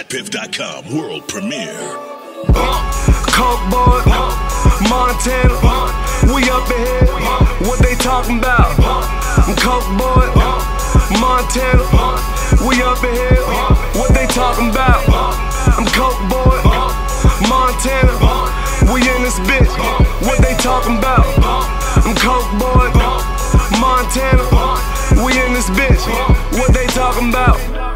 DatPiff.com world premiere. Coke boy, Montana, we up in here. What they talking about? Coke boy, Montana, we up in here. What they talking about? I'm Coke boy, Montana, we in this bitch. What they talking about? I'm Coke boy, Montana, we in this bitch. What they talking about?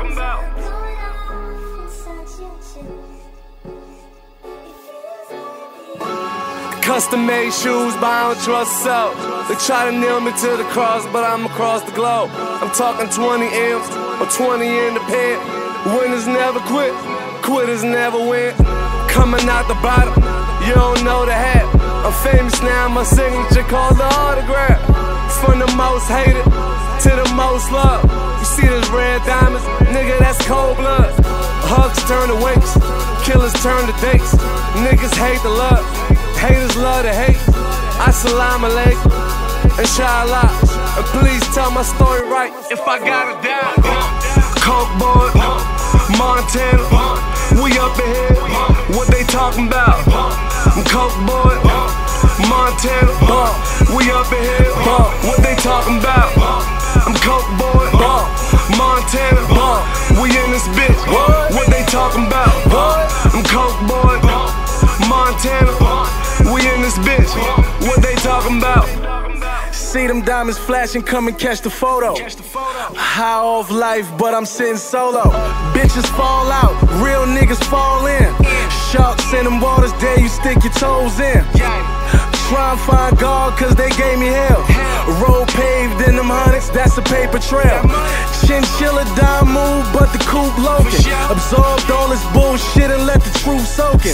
Custom made shoes, but I don't trust self. They try to nail me to the cross, but I'm across the globe. I'm talking 20 M's or 20 in the pen. Winners never quit, quitters never win. Coming out the bottom, you don't know the hat. I'm famous now, my signature called the autograph. From the most hated to the most loved. You see those red diamonds, nigga, that's cold blood. Hugs turn to winks, killers turn to dates. Niggas hate the love, haters love to hate. Assalamu alaikum, inshallah. And please tell my story right if I gotta die. Coke boy, Montana, we up in here. What they talking about? Coke boy, Montana, we up in here. What they talking about? I'm Coke boy, Montana, we in this bitch. What they talking about? I'm Coke boy, Montana, we in this bitch. What they talking about? See them diamonds flashing, come and catch the photo. High off life, but I'm sitting solo. Bitches fall out, real niggas fall in. Sharks in them waters, there you stick your toes in. Try and find God, cause they gave me hell. Road paved in them hundreds, that's a paper trail. Chinchilla dime move, but the coupe loking. Absorbed all this bullshit and let the truth soak in.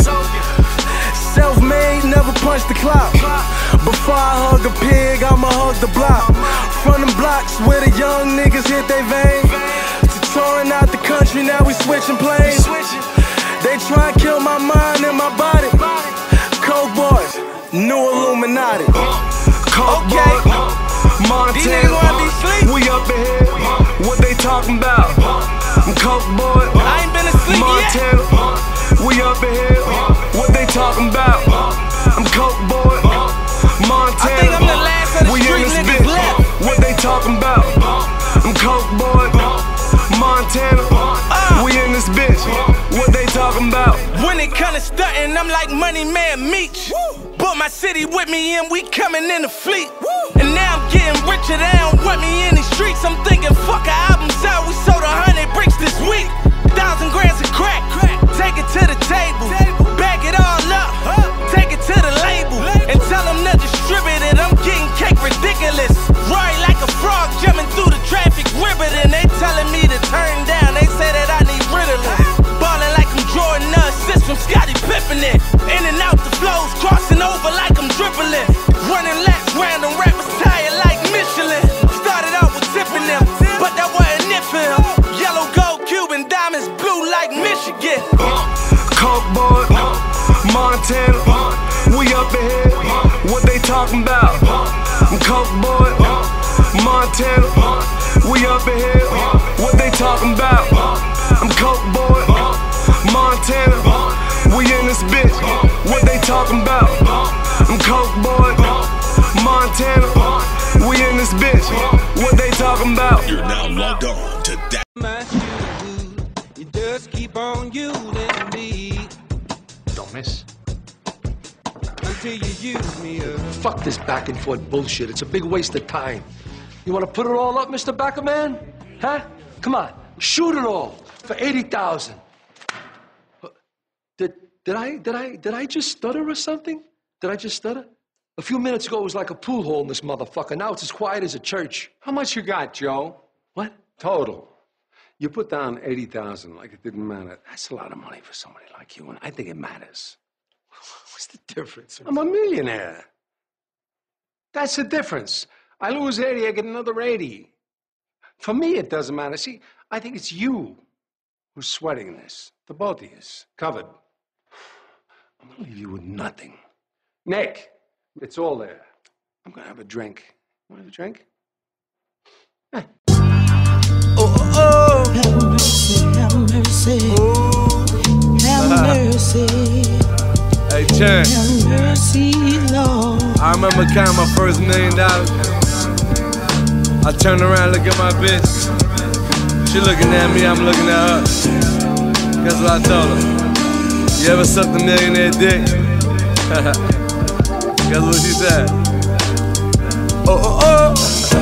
Self-made, never punch the clock. Before I hug a pig, I'ma hug the block. From them blocks where the young niggas hit they vein. To touring out the country, now we switching planes. They try and kill my mind and my body. Coke boys, new Illuminati. Coke boy, Montana, we up in here. What they talking about? Coke boy, I ain't been asleep Montana, we up in here. What they talking about? I'm Coke boy, Montana, I think I'm the last of the we street in this niggas bitch. left. What they talking about? I'm Coke boy, Montana, we in this bitch. What they talking about? When it kinda stuntin', I'm like Money Man Meech. Brought my city with me and we coming in the fleet. And now I'm getting richer, they don't want me in these streets. I'm thinking fuck a album out, we sold 100 bricks this week. 1,000 grams of crack, take it to the table. Bag it all up, take it to the label. And tell them to distribute it, I'm getting cake ridiculous. Right like a frog jumping through the traffic riveting. They telling me to turn down, they say that I need Ritalin. Ballin' like I'm drawing the assist from Scottie Pippen. In and out the flows, crossing over like I'm dribbling. Running laps round them rappers tired like Michelin. Started out with tipping them, but that wasn't it for him. Yellow, gold, Cuban, diamonds, blue like Michigan. Coke boy, Montana, we up in here. What they talking about? Coke boy, Montana, we up in here. What they talking about? I'm Coke boy, Montana, we in this bitch. What they talking about? I'm Coke boy, Montana, we in this bitch. What they talking about? You're now logged on to that. You just keep on using me. Don't miss. Until you use me up. Fuck this back and forth bullshit. It's a big waste of time. You want to put it all up, Mr. Backerman? Huh? Come on, shoot it all for 80,000. Did I just stutter or something? Did I just stutter? A few minutes ago it was like a pool hole in this motherfucker. Now it's as quiet as a church. How much you got, Joe? What? Total. You put down 80,000 like it didn't matter. That's a lot of money for somebody like you, and I think it matters. What's the difference? I'm a millionaire. That's the difference. I lose 80, I get another 80. For me, it doesn't matter. See, I think it's you who's sweating this. The both of you. Covered. I'm gonna leave you with nothing. Nick, it's all there. I'm gonna have a drink. Want to have a drink? Have mercy, have mercy. mercy. Hey, Chan. Have mercy, Lord. I remember counting my first $1 million. I turned around, look at my bitch. She looking at me, I'm looking at her. Guess what I told her? You ever sucked a millionaire dick? Guess what she said? Oh, oh, oh.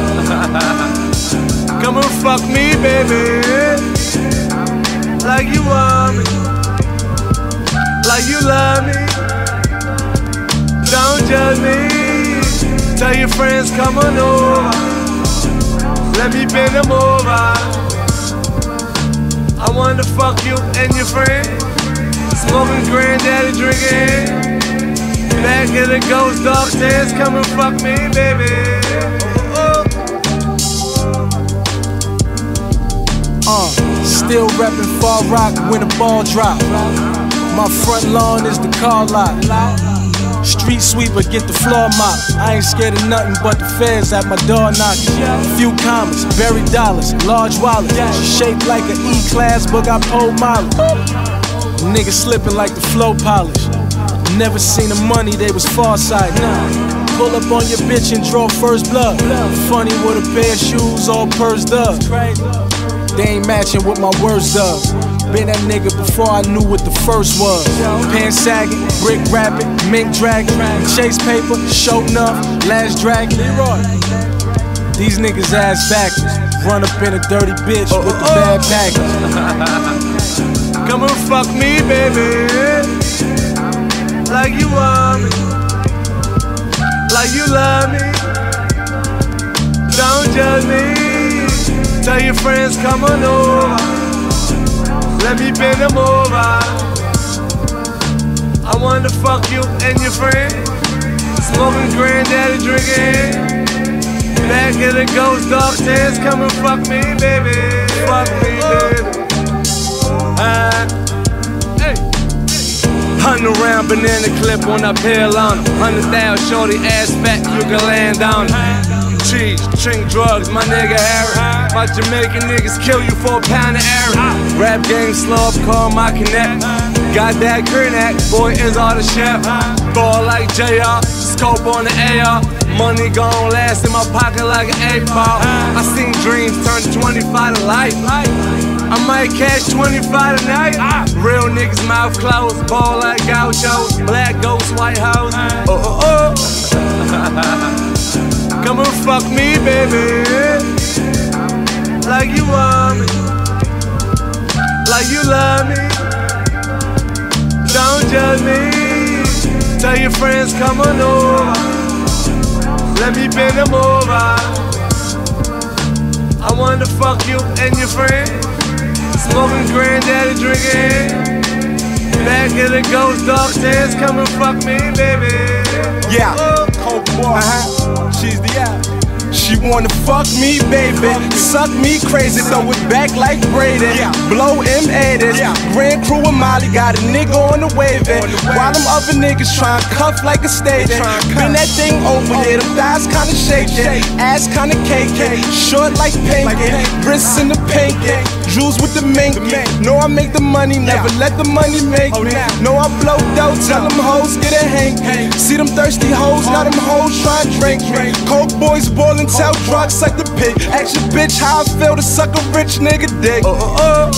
Come and fuck me, baby. Like you want me. Like you love me. Don't judge me. Tell your friends come on over. Let me bend them over. I wanna fuck you and your friend. Smoking granddaddy drinking. Back in the ghost dog stairs. Come and fuck me, baby. Still reppin' Far Rock when the ball drop. My front lawn is the car lot. Street sweeper, get the floor mop. I ain't scared of nothing but the feds at my door knocking. Few commas, buried dollars, large wallet. She shaped like an E-class, but got pole mileage. Niggas slipping like the flow polish. Never seen the money, they was farsighted. Pull up on your bitch and draw first blood. Funny with a pair of shoes all pursed up. They ain't matching what my words does. Been that nigga before I knew what the first was. Pants sagging, brick rapping, mink dragging, chase paper, show enough, last dragon. These niggas ass backwards. Run up in a dirty bitch with the bad package. Come and fuck me, baby. Like you want me. Like you love me. Don't judge me. Tell your friends come on over. Let me bend them over. I wanna fuck you and your friend. Smoking granddaddy drinking. Back in the ghost dog stairs. Come and fuck me, baby. Fuck me, baby. Hey. Hunting around banana clip on a pill on 100,000 shorty ass fat, you can land on it. Cheese, drink drugs, my nigga Harry. My Jamaican niggas kill you for a pound of Harry. Rap game slow up, call my connect. Got that grenade, boy is all the chef. Ball like JR, scope on the AR. Money gon' last in my pocket like an 8-ball. I seen dreams turn 25 to life. I might cash 25 tonight. Real niggas mouth closed, ball like gauchos. Black ghost, white house. Oh, oh, oh. Come and fuck me, baby. Like you want me. Like you love me. Don't judge me. Tell your friends come on over. Let me bend them over. I wanna fuck you and your friend. Smoking granddaddy drinking. Back in the ghost dog stairs. Come and fuck me, baby. Yeah, cold boy. She's the app. She wanna fuck me, baby. Suck me crazy, throw it back like Brady. Blow M80s. Grand Crew and Molly got a nigga on the waving. While them other niggas tryin' cuff like a stadium. Been that thing over, yeah, them thighs kinda shaking. Ass kinda caking. Short like pancake. Wrists in the pancake. Jewels with the minky. Know I make the money, never let the money make me. Know I blow dough, tell them hoes get a hanky. See them thirsty hoes, now them hoes try to drink me. Coke boys ballin', tell drugs suck the pig. Ask your bitch how I feel to suck a rich nigga dick. Oh, oh, oh.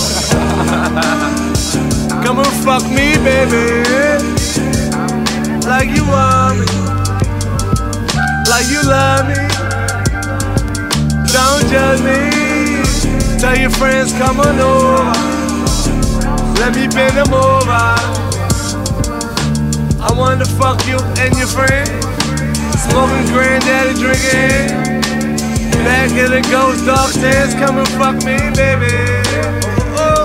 Come and fuck me, baby. Like you want me. Like you love me. Don't judge me. Tell your friends come on over. Let me bend them over. I wanna fuck you and your friend. Smoking granddaddy drinking. Back in the ghost dog stairs. Come and fuck me, baby. Oh,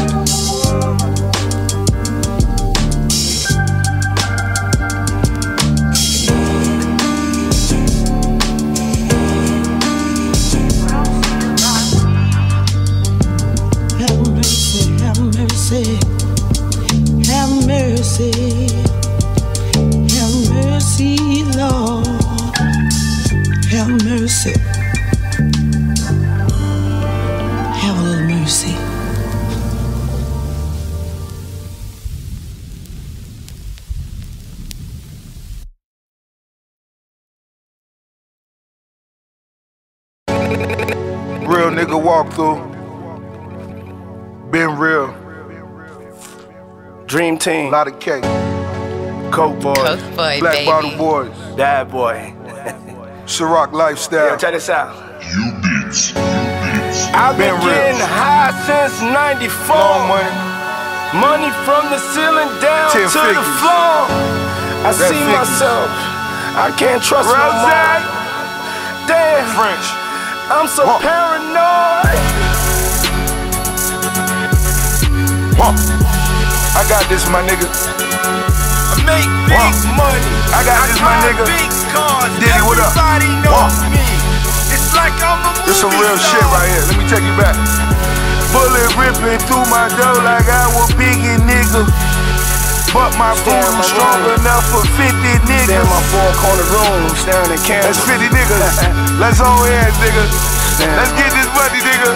Have mercy, have mercy, have mercy, have mercy, Lord, have mercy, have a little mercy. Real nigga walk through. Been real. Dream team. Lot of cake. Coke boy. Coke boy, Black baby. Bottle Boys. Dad boy. Ciroc lifestyle. Yo, check this out. You beats. I've been Been real. getting high since '94. Long money. Money from the ceiling down 10 to the figures. floor. I That see figures. myself. I can't trust no more. Damn. French. I'm so Walk. paranoid. Walk. I got this, my nigga. I make big Walk. money. I got this, my drive nigga. big cars. Diddy, what up? Everybody knows Walk. me. It's like I'm a movie This some real star. shit right here. Let me take you back. Bullet ripping through my dough like I was Biggie, nigga. But my Stay in food my strong room. enough for 50 Stay in niggas. my four-corner room, staring at cameras. That's 50 niggas. Let's all hands, nigga. Let's get this money, nigga.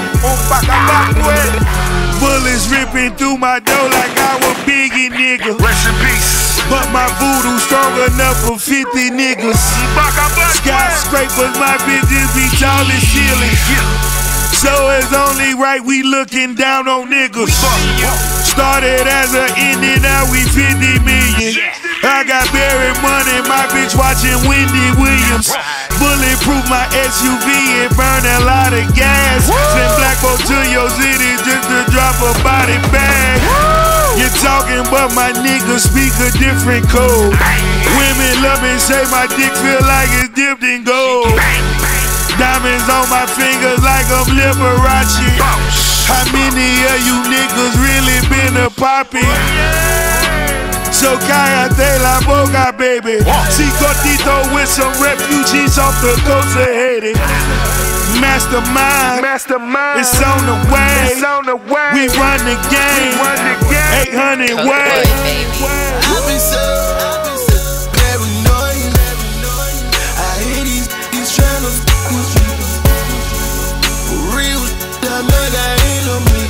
Bullets ripping through my dough like I was Biggie, nigga. Rest in peace. But my voodoo strong enough for 50 niggas. Skyscrapers, my bitches be tall as ceilings. So it's only right we looking down on niggas. Started as a indie, now we 50 million. I got buried money, my bitch watching Wendy Williams. Bulletproof my SUV and burn a lot of gas. Send Black Bolt to your city just to drop a body bag. You're talking, but my niggas speak a different code. Women love me, say my dick feel like it's dipped in gold. Diamonds on my fingers like I'm Liberace. How many of you niggas really been a poppy? So cállate la boca, baby. Si cortito with some refugees off the coast of Haiti. Mastermind, it's on the way. We run the game. 800 ways. I've been so paranoid. I hear these trying to f with me. For real, I know that ain't no me.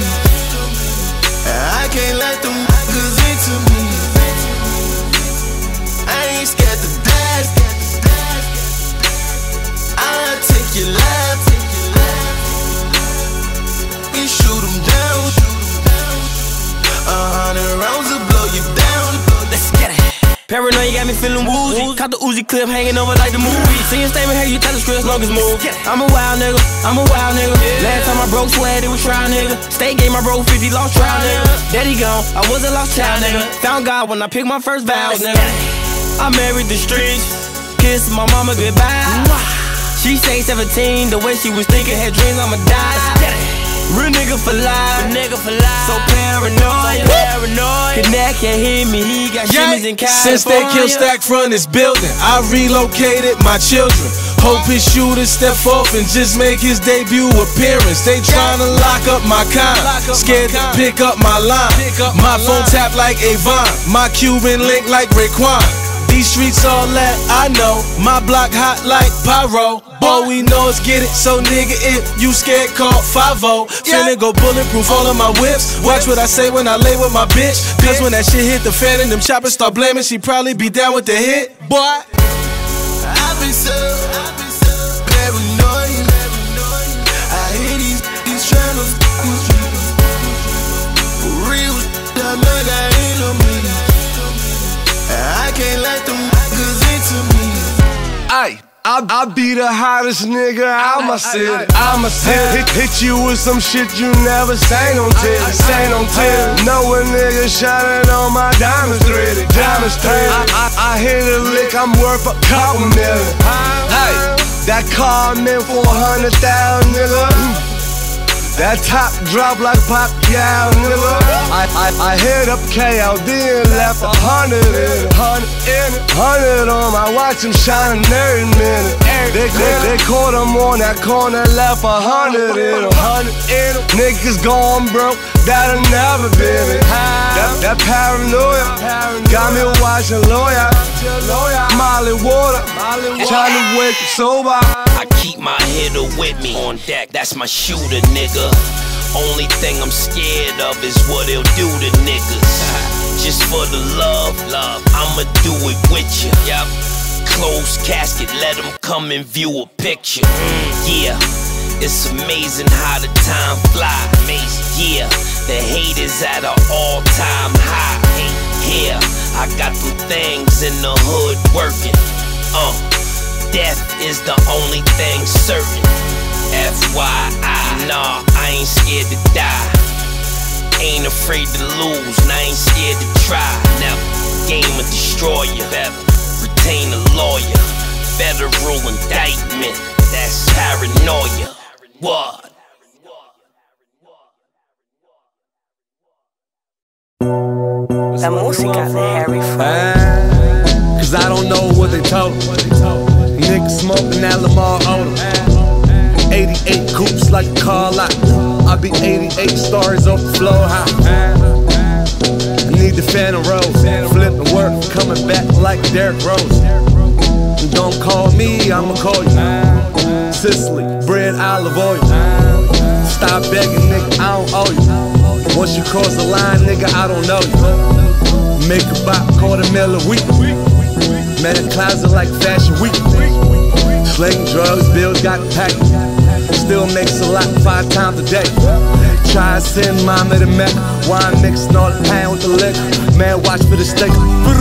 I can't let them niggas into me. I ain't scared to die. I'll take your life. We shoot them down. 100 rounds will blow you down. Let's get it. Paranoid, you got me feeling woozy. Caught the Uzi clip hanging over like the movie. See your statement here, you tell the script, long as move. I'm a wild nigga, Last time I broke sweat, it was trial nigga. State game, I broke 50, lost trial nigga. Daddy gone, I was a lost child nigga. Found God when I picked my first vows nigga. I married the streets, kissed my mama goodbye. She say 17, the way she was thinking, had dreams I'ma die. Real nigga for life, so paranoid. Connect can't hear me, he got shimmies in California. Since they killed Stack from this building, I relocated my children. Hope his shooter step off and just make his debut appearance. They tryna lock up my kind, scared to pick up my line. My phone tap like Avon, my Cuban link like Raekwon. These streets all that I know, my block hot like pyro. All we know is get it, so nigga if you scared call 5-0. Finna go bulletproof all of my whips. Watch what I say when I lay with my bitch. Cause when that shit hit the fan and them choppers start blaming, she probably be down with the hit, boy. I've been so paranoid. I hear these trying to f with me. For real, I know that ain't no me. I can't let them niggas into me. I be the hottest nigga out my city. Hit you with some shit you never seen on TV. Know a nigga shining on my diamonds threaded. I hit a lick, I'm worth a couple million. That car meant for 100,000, nigga. That top drop like Pacquiao, nigga. I hit up KLD and left 100 in it. 100 on my watch, I'm shining every minute. They caught him on that corner, left 100 in it. Niggas gone broke, that'll never been it. That paranoia got me watching lawyer. Molly water, trying to wake sober. I keep my hitter with me on deck, that's my shooter, nigga. Only thing I'm scared of is what he'll do to niggas. Just for the love, I'ma do it with you. Closed casket, let him come and view a picture. Yeah, It's amazing how the time fly. Yeah, the hate is at an all-time high. Here, I got them things in the hood working. Death is the only thing certain. FYI, nah, I ain't scared to die. Ain't afraid to lose, and I ain't scared to try. Never, game a destroyer. Better retain a lawyer. Federal indictment, that's paranoia. What? La música de Harry Cause I don't know what they told. Niggas smoking that Lamar Odom. 88 coops like a car lot. I be 88 stars off the floor high. I need the Phantom Rose. Flipping work, coming back like Derrick Rose. And don't call me, I'ma call you. Sicily, bread, olive oil. Stop begging, nigga, I don't owe you. Once you cross the line, nigga, I don't know you. Make a bop, $250,000 a week. Man, a closet like Fashion Week. Slinging drugs, bills got packed. Still makes a lot 5 times a day. Try to send mama to Mecca. Wine mixing all the pain with the liquor. Man, watch for the sticker.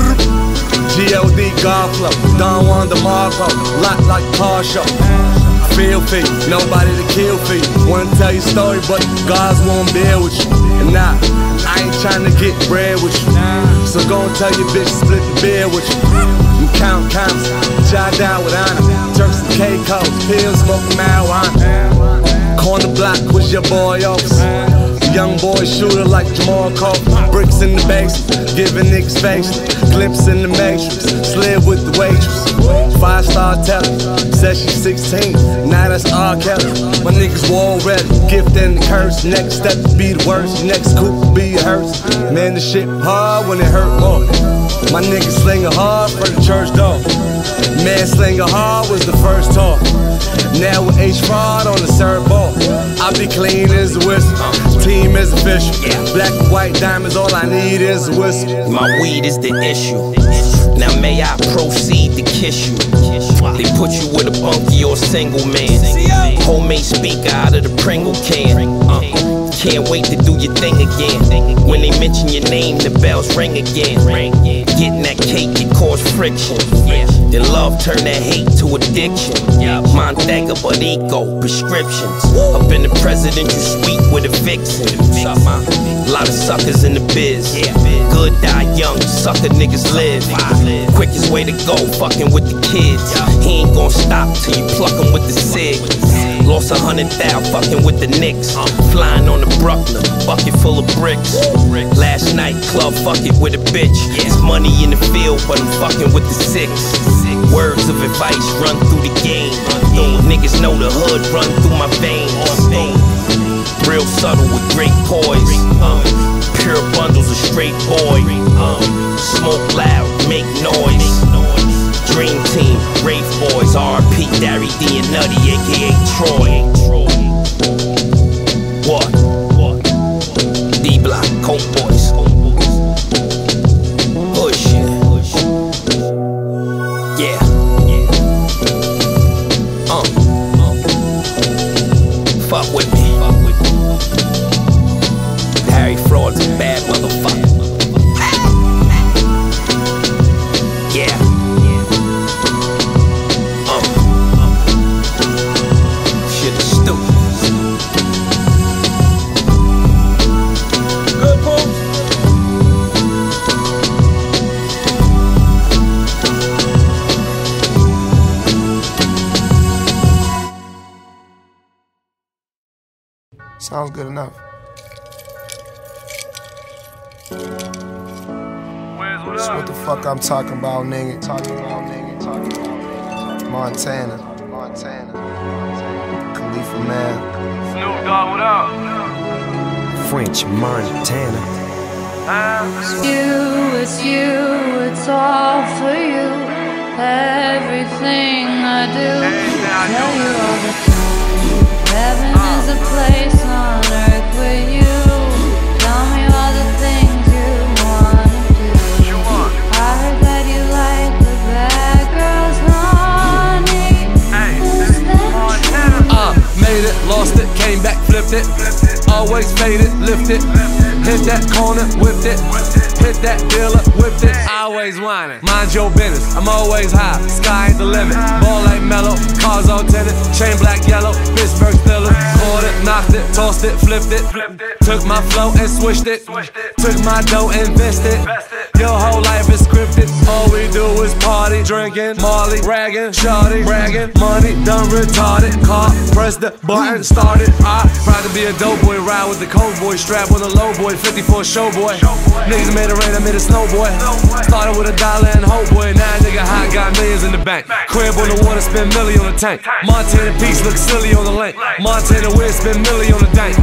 G.O.D. Godflow, Don Juan DeMarco. Lot like car show. Feel for you, nobody to kill for you. Wanna tell your story, but God's won't bear with you. And nah, I ain't trying to get bread with you. So go and tell your bitch to split the beer with you. You count counts, jot down with honor. Turks and Caicos, pills, smoking marijuana. Corner block was your boy Oaks. Young boy shooter like Jamal Cope. Bricks in the basement, giving niggas facial. Glimpse in the matrix, slid with the waitress. 5-star telly, said she's 16, now that's R. Kelly. My niggas war ready, gift and the curse. Next step to be the worst, next coup will be a hearse. Man, the shit hard when it hurt more. My niggas slinging hard for the church door. Man, slinging hard was the first talk. Now with H-Fraud on the third ball. I be clean as a whistle, team is official. Black and white diamonds, all I need is a whistle. My weed is the issue. Now may I proceed to kiss you. They put you with a bunkie or single man. Homemade speaker out of the Pringle can. Can't wait to do your thing again. When they mention your name, the bells ring again. Getting that cake, it cause friction. Then love turn that hate to addiction. Montega, but eco prescriptions. Up in the presidential suite with a vixen. A lot of suckers in the biz. Good die young, sucker niggas live. Quickest way to go, fucking with the kids. He ain't gon' stop till you pluck him with the cig. Lost 100,000 fucking with the Knicks. Flying on the Bruckner, bucket full of bricks. Last night, club fuck it with a bitch. It's money in the field, but I'm fucking with the 6. Words of advice run through the game. Niggas know the hood run through my veins. Real subtle with great poise. Pure bundles of straight boy. Smoke loud, make noise. Dream team, Rafe Boys, R.P. Darry D and Nutty, aka Troy. What? D-Block, Coke Boys. Hood shit. Yeah. Fuck with me. Harry Fraud's a bad motherfucker. Yeah. Shit is stupid. Good pose. Sounds good enough. That's what the fuck I'm talking about, nigga. Montana. Khalifa man. Snoop Dogg, what up? French Montana. It's you, it's all for you. Everything I do, tell you all the time. Heaven is a place on earth with you. Tell me all the things you wanna do. I heard that you like the bad girls, honey. Made it flipped it. Always faded, lifted. Hit that corner, whipped it. Hit that dealer, whipped it. Always whining. Mind your business, I'm always high. Sky ain't the limit. Ball like mellow, cars all tinted. Chain black, yellow, Pittsburgh Steelers. Caught it, knocked it, tossed it, flipped it. Took my flow and switched it. Took my dough and invested. Your whole life is scripted. All we do is party, drinking, Molly, ragging, shawty, bragging. Money done retarded. Car, press the button, started. I proud to be a dope boy, ride with the cold boy, strap with a low boy, 54 show boy. Niggas made it rain, I made it snow boy. Started with $1 and hope boy, now nigga hot, got millions in the bank. Crib on the water, spend million on the tank. Montana Peaks look silly on the link. Montana Wiz spend million on the dank.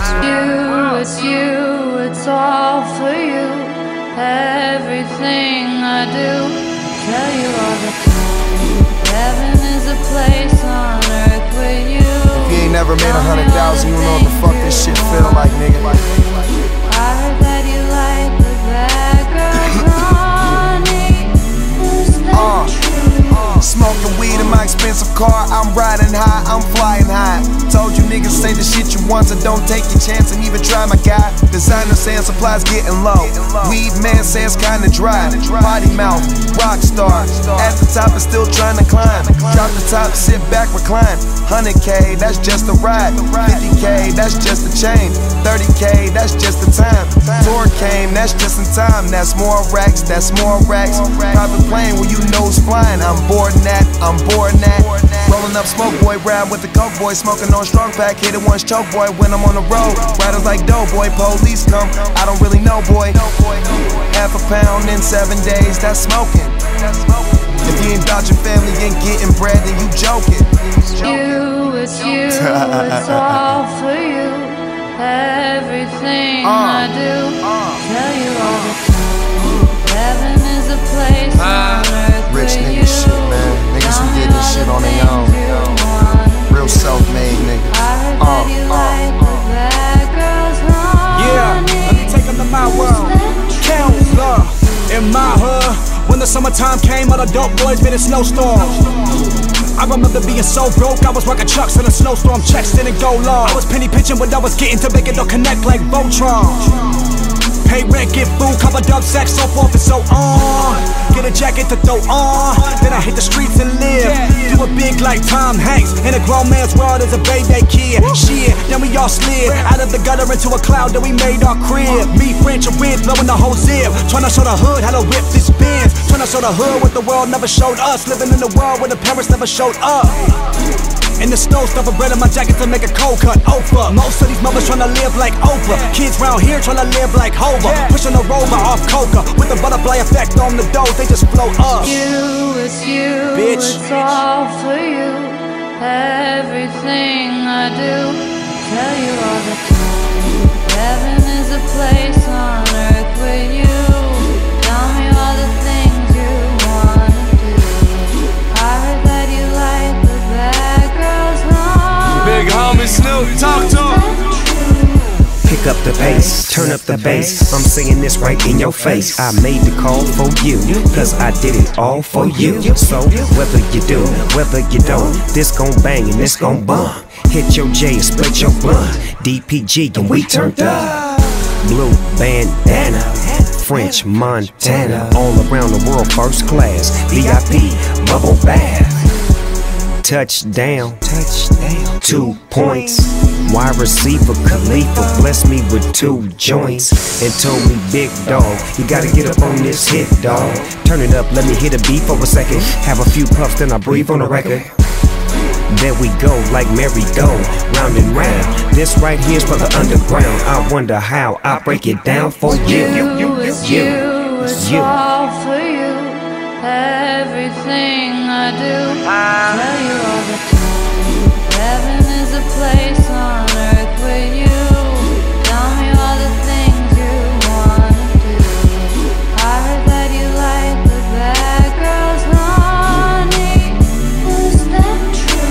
You, it's all for you. Everything I do, tell you all the time. Heaven is a place on earth with you. If you ain't never made 100,000, you don't know what the fuck this shit feel like, nigga. I heard that you like the bad girls, honey. Is that true? Smoking weed in my expensive car, I'm riding high, I'm flying high. Told you niggas say the shit you want, so don't take your chance and even try my guy. Designer saying supplies getting low. Weed man says kinda dry. Potty mouth, rock star. At the top and still trying to climb. Drop the top, sit back, recline. 100K, that's just a ride. 50K, that's just a chain. 30K, that's just the time. Tour came, that's just in time. That's more racks, that's more racks. Private plane where you nose flying. I'm bored that, I'm bored that. Rolling up smoke boy, ride with the coke boy. Smoking on strong pack, hit it once choke boy. When I'm on the road, riders like dough boy. Police come, I don't really know boy. Half a pound in 7 days, that's smoking. If you ain't about your family, you ain't getting bread, then you joking. It's you, it's all for you. Everything I do, tell you all the time. Heaven is a place on earth Rich with nigga you. shit, man. Niggas who did this shit on their own. Real self-made niggas. Yeah, let me take them to my world. Counselor, in my hood, when the summertime came, all the dope boys been in snowstorms. I remember being so broke, I was rocking chucks in a snowstorm, checks didn't go long. I was penny pitching what I was getting to make it don't connect like Voltron. Pay rent, get food, cover dub sacks, so forth and so on. Get a jacket to throw on, then I hit the streets and live. Do it big like Tom Hanks, in a grown man's world as a baby kid. Shit, then we all slid out of the gutter into a cloud, then we made our crib. Me, French, and Wiz, blowing the whole zip. Tryna show the hood how to whip this Benz. Tryna show the hood what the world never showed us. Living in the world where the parents never showed up. In the snow, stuff a bread in my jacket to make a cold cut over. Most of these mothers tryna live like Oprah. Kids round here tryna live like Hova. Pushing a rover off coca with the butterfly effect on the dough, they just float up. It's you, bitch. It's all for you. Everything I do, tell you all the time. Heaven is a place on earth with you. Tell me all the things you wanna do. I heard that you like the bad girls, honey. Big homie Snoop, talk to him. Pick up the pace, turn up the bass. I'm saying this right in your face. I made the call for you, cause I did it all for you. So whether you do, whether you don't, this gon' bang and this gon' bump. Hit your J and split your blunt. DPG and we turned up. Blue bandana, French Montana. All around the world first class. VIP, bubble bath. Touchdown, 2 points. Wide receiver Khalifa blessed me with 2 joints and told me, big dog, you gotta get up on this hit, dog. Turn it up, let me hit a beat for a second. Have a few puffs, then I breathe on the record. There we go, like merry-go, round and round. This right here's for the underground. I wonder how I break it down for you. It's all for you. Everything I do, tell you all the time. Heaven is a place on earth with you. Tell me all the things you wanna do. I heard that you like the bad girls, honey. Is that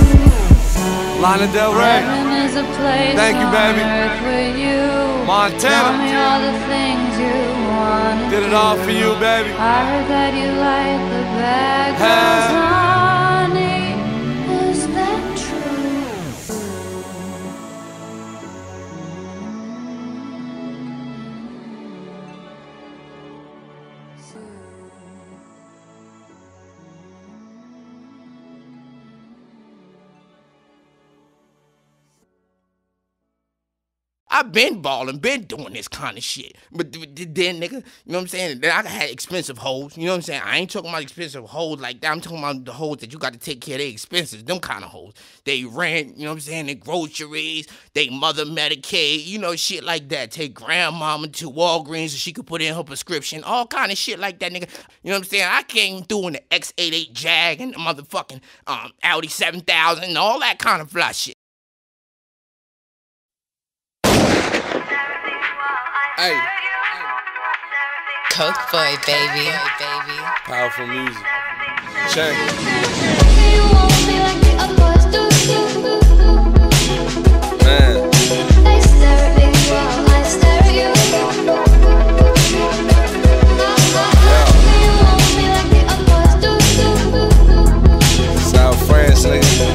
true? Lana Del Rey. Heaven is a place Thank you, baby. on earth with you. Montana. Tell me all the things you wanna Did it all for you, baby. I heard that you like the bad girls, honey. Is that true? I've been balling, been doing this kind of shit. But then, nigga, you know what I'm saying? Then I had expensive hoes, you know what I'm saying? I ain't talking about expensive hoes like that. I'm talking about the hoes that you got to take care of their expenses, them kind of hoes. They rent, you know what I'm saying? They groceries, they mother Medicaid, you know, shit like that. Take grandmama to Walgreens so she could put in her prescription, all kind of shit like that, nigga. You know what I'm saying? I came through in the X88 Jag and the motherfucking Audi 7000 and all that kind of fly shit. Hey. Coke boy, baby. Powerful music. Check. Man. South France, nigga.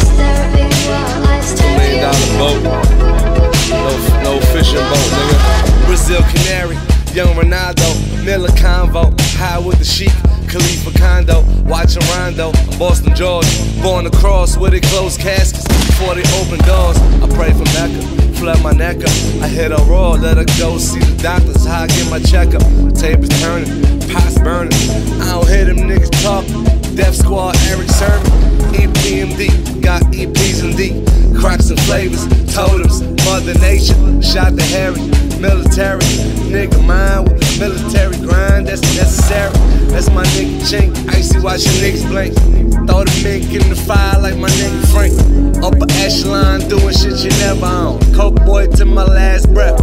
$2 million boat. No fishing boat, nigga. Brazil Canary, young Ronaldo, Miller Convo, high with the Sheik, Khalifa Condo, watching Rondo, Boston, Georgia, born across where they close caskets before they open doors. I pray for Mecca, flood my neck up. I hit a raw, let her go see the doctors, how I get my checkup. Tables turning, pots burning. I don't hear them niggas talk. Death Squad, Eric Sermon, EPMD, got EPs and D, Crocs and flavors, totems, Mother Nature, shot the Harry, military, nigga mine with military grind, that's necessary. That's my nigga Chink, icy watching niggas blink. Throw the mink in the fire like my nigga Frank. Upper echelon, doing shit you never own. Coke boy to my last breath.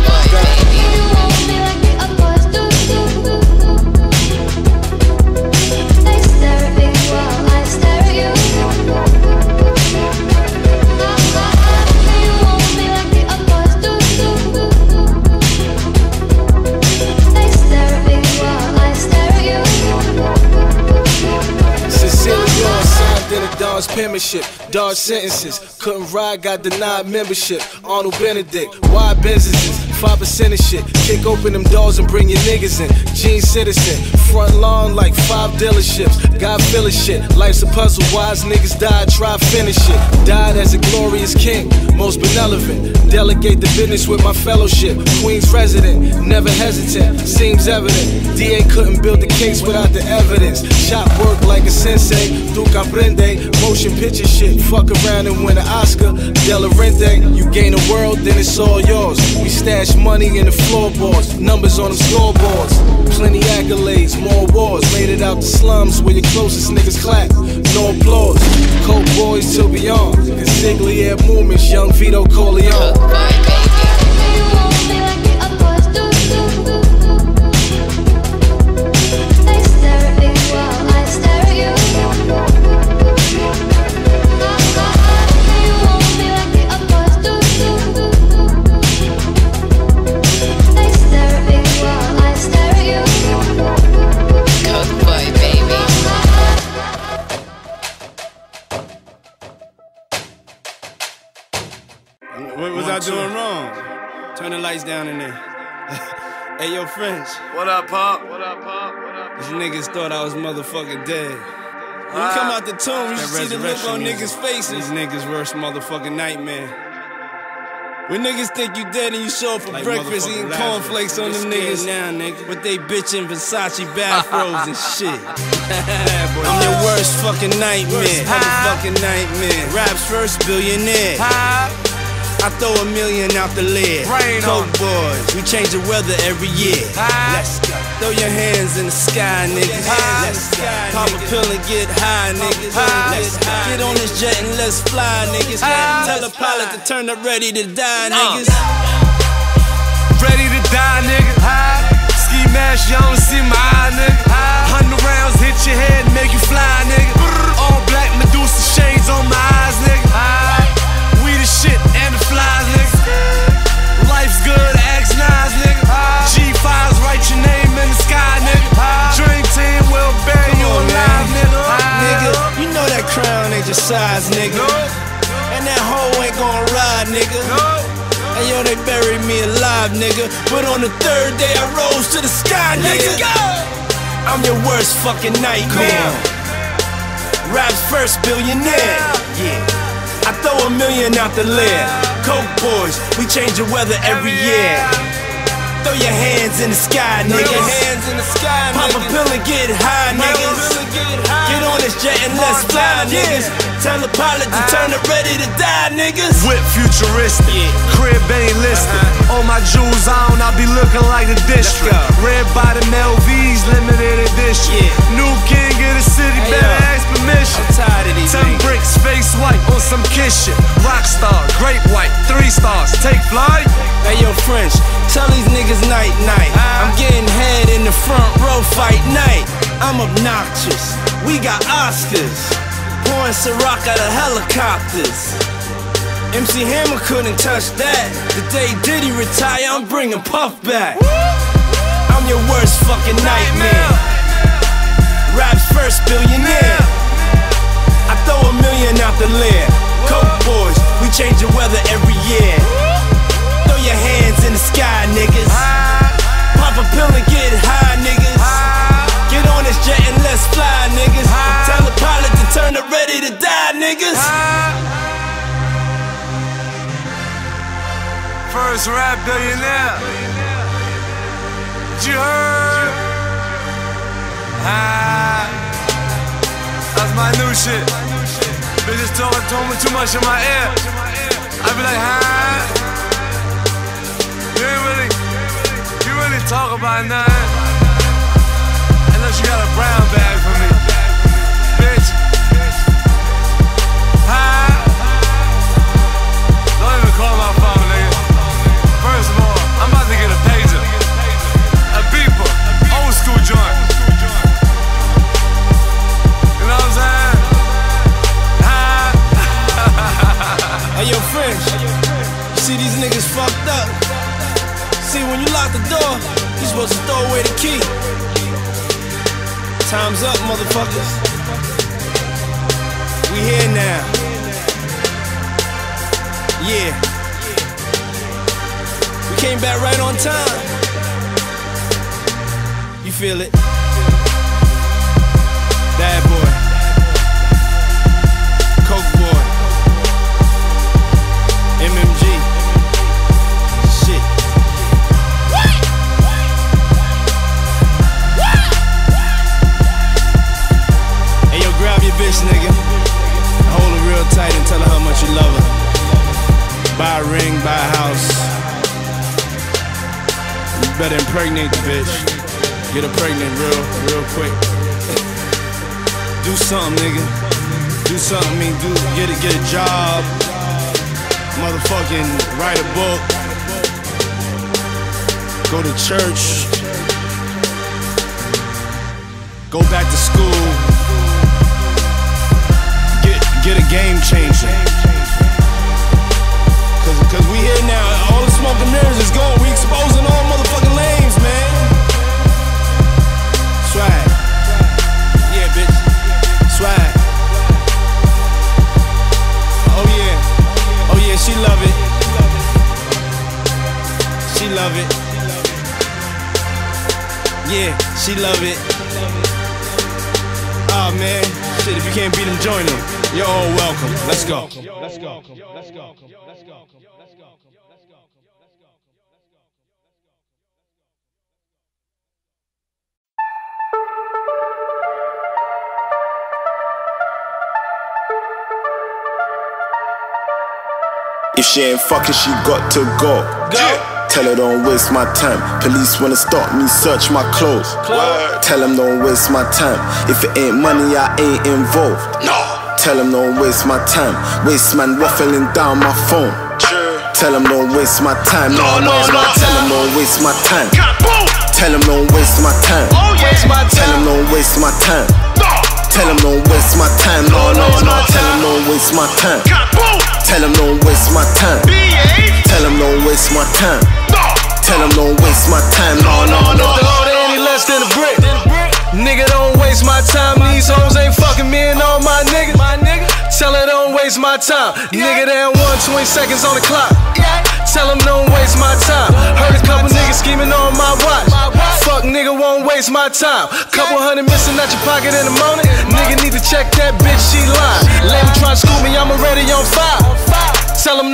Dodge penmanship, dodge sentences. Couldn't ride, got denied membership. Arnold Benedict, wide businesses, 5% of shit. Kick open them doors and bring your niggas in. Gene Citizen, front lawn like 5 dealerships. God feeling shit, life's a puzzle. Wise niggas died, try finish it. Died as a glorious king, most benevolent. Delegate the business with my fellowship. Queens resident, never hesitant, seems evident. DA couldn't build the case without the evidence. Shot work like a sensei, tu comprende. Motion picture shit, fuck around and win an Oscar. De La Rente, you gain the world, then it's all yours. We stash money in the floorboards, numbers on them scoreboards. Plenty accolades, more wars. Made it out the slums where your closest niggas clap. No applause. Coke boys till beyond. Consigliere movements, young Vito Corleone. What was I doing wrong? Turn the lights down in there. Hey, yo, French. What up, Pop? What up, Pop? What up? These niggas thought I was motherfucking dead. When you come out the tomb, you should see the look on niggas' faces. These niggas' worst motherfucking nightmare. When niggas think you dead and you show up for like breakfast eating cornflakes on them niggas now, nigga. But they bitchin' Versace bathrobes and shit. I'm your worst fucking nightmare. Motherfucking nightmare. Rap's first billionaire. I throw $1 million out the lid. Coke boys, we change the weather every year. Let's go. Throw your hands in the sky, niggas. Let's go. Pop a pill and get high, niggas. Let's go. Get on this jet and let's fly, niggas. Tell the pilot to turn up, ready to die, niggas. Ready to die, nigga. Ski mask, you don't see my eye, nigga. 100 rounds hit your head and make you fly, nigga. All black Medusa shades on my eyes, nigga. We the shit and the flies, nigga. Life's good, X9s, nigga. G5s, write your name in the sky, nigga. Dream team will bury you alive, nigga. Nigga, you know that crown ain't your size, nigga. And that hoe ain't gon' ride, nigga. And yo, they buried me alive, nigga. But on the 3rd day, I rose to the sky, nigga. I'm your worst fucking nightmare. Rap's first billionaire. Yeah. I throw $1 million out the lid. Coke boys, we change the weather every year. Throw your hands in the sky, niggas. Pop a pill and get high, niggas. Get on this jet and let's fly, niggas. Tell the pilot to turn it ready to die, niggas. Whip futuristic, crib ain't listed. All my jewels on, I be looking like the district. Red bottom LVs, limited edition. New king of the city, better ask permission. I'm tired of these 10 bricks, face white, on some kiss shit. Rockstar, great white, 3 stars, take flight. Hey yo, French, tell these niggas night night. I'm getting head in the front row fight night. I'm obnoxious, we got Oscars. Pouring Ciroc out of helicopters. MC Hammer couldn't touch that. The day Diddy retire, I'm bringing Puff back. I'm your worst fucking nightmare. Rap's first billionaire. I throw $1 million out the lair. Coke boys, we change the weather every year. Throw your hands in the sky, niggas. Pop a pill and get high, niggas. Get on this jet and let's fly, niggas. Tell the pilot to turn it ready to die, niggas. First rap billionaire. You heard? That's my new shit. Bitches told me too much in my ear. I be like, you really talk about nothing. Unless you got a brown bag for me, bitch. Don't even call my phone, nigga. First of all, I'm about to get a pager, a beeper, old school joint. You know what I'm saying? Hey yo, French, you see these niggas fucked up. See, when you lock the door, you supposed to throw away the key. Time's up, motherfuckers. We here now. Yeah. We came back right on time. You feel it? Bad boy. Coke boy. MMG. Shit. Grab your bitch, nigga. Hold her real tight and tell her how much you love her. Buy a ring, buy a house. You better impregnate the bitch. Get her pregnant real quick. Do something, nigga. Do something, get a job. Motherfucking write a book. Go to church. Go back to school. Get a game changer. Cause we here now. All the smoke and mirrors is gone. We exposing all motherfucking lanes, man. Swag. Yeah, bitch. Swag. Oh yeah. Oh yeah, she love it. She love it. Yeah, she love it. Oh man. Shit, if you can't beat them, join them. You're all welcome. Let's go. Let's go. Let's go. Let's go. If she ain't fucking, she got to go. Tell her don't waste my time. Police wanna stop me, search my clothes. Tell them don't waste my time. If it ain't money, I ain't involved. Tell them don't waste my time. Waste man waffling down my phone. Tell them don't waste my time. No. Tell them don't waste my time. Tell them don't waste my time. Tell them don't waste my time. Tell them don't waste my time. No. Tell them don't waste my time. Tell them don't waste my time. Tell them don't waste my time. Tell them don't waste my time. No. If the load ain't any less than a brick, nigga, don't waste my time. These hoes ain't fucking me and all my niggas. Tell her don't waste my time. Nigga, down 120 seconds on the clock. Tell them don't waste my time. Heard a couple niggas scheming on my watch. Fuck nigga, won't waste my time. Couple hundred missing out your pocket in the morning. Nigga need to check that bitch, she lying. Lady try to school me, I'm already on fire. Tell them no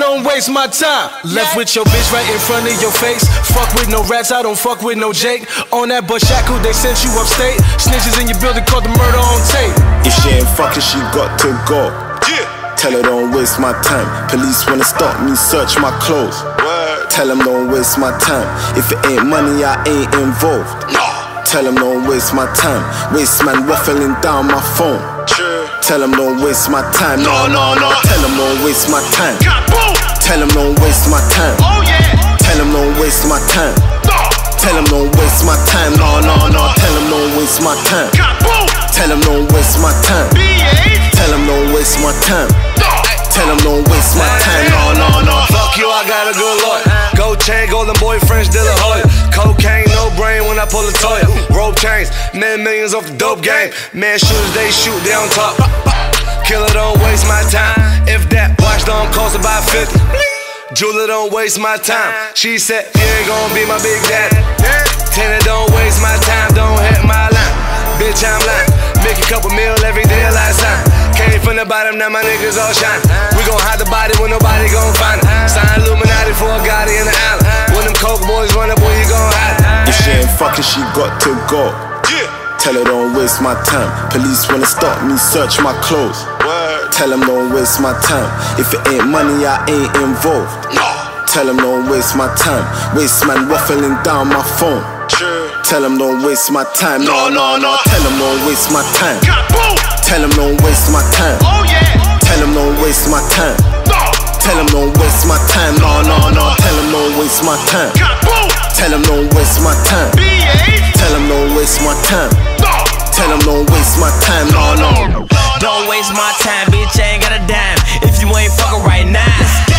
don't waste my time. Left with your bitch right in front of your face. Fuck with no rats, I don't fuck with no Jake. On that butt shackle, they sent you upstate. Snitches in your building caught the murder on tape. If she ain't fucking, she got to go. Tell her don't waste my time. Police wanna stop me, search my clothes. Tell them don't waste my time. If it ain't money, I ain't involved. Tell them don't waste my time. Waste man waffling down my phone. Tell them don't waste my time. No. Tell them don't waste my time. Tell them don't waste my time. Tell them don't waste my time. Tell them don't waste my time. No. Tell them don't waste my time. Tell them don't waste my time. Tell them don't waste my time. Tell them don't waste my time. No. Fuck you, I got a good lawyer. Gold chain, golden boyfriend, still a Hoya. Cocaine, no brain when I pull a Toya. Rope chains, man, millions off the dope game. Man, shooters, they shoot, they on top. Killer, don't waste my time. If that watch don't cost about 50. Jeweler, don't waste my time. She said, you ain't gonna be my big daddy. Tenor, don't waste my time, don't hit my line. Bitch, I'm lying. Make a couple mil every day last time. Came from the bottom, now my niggas all shine. We gon' hide the body when nobody gon' find it. Sign Illuminati for a Gotti in the island. When them coke boys run up, where you gon' hide? If she ain't fucking, she got to go. Tell her don't waste my time. Police wanna stop me, search my clothes. Tell them don't waste my time. If it ain't money, I ain't involved. Tell them don't waste my time. Waste man waffling down my phone. Tell them don't waste my time. No. Tell them don't waste my time. Tell them don't waste my time. Tell them don't waste my time. Tell them don't waste my time. No. Tell them don't waste my time. Tell them don't waste my time. Tell them don't waste my time. Tell them don't waste my time. No. Don't waste my time, bitch, I ain't got a dime. If you ain't fucking right now,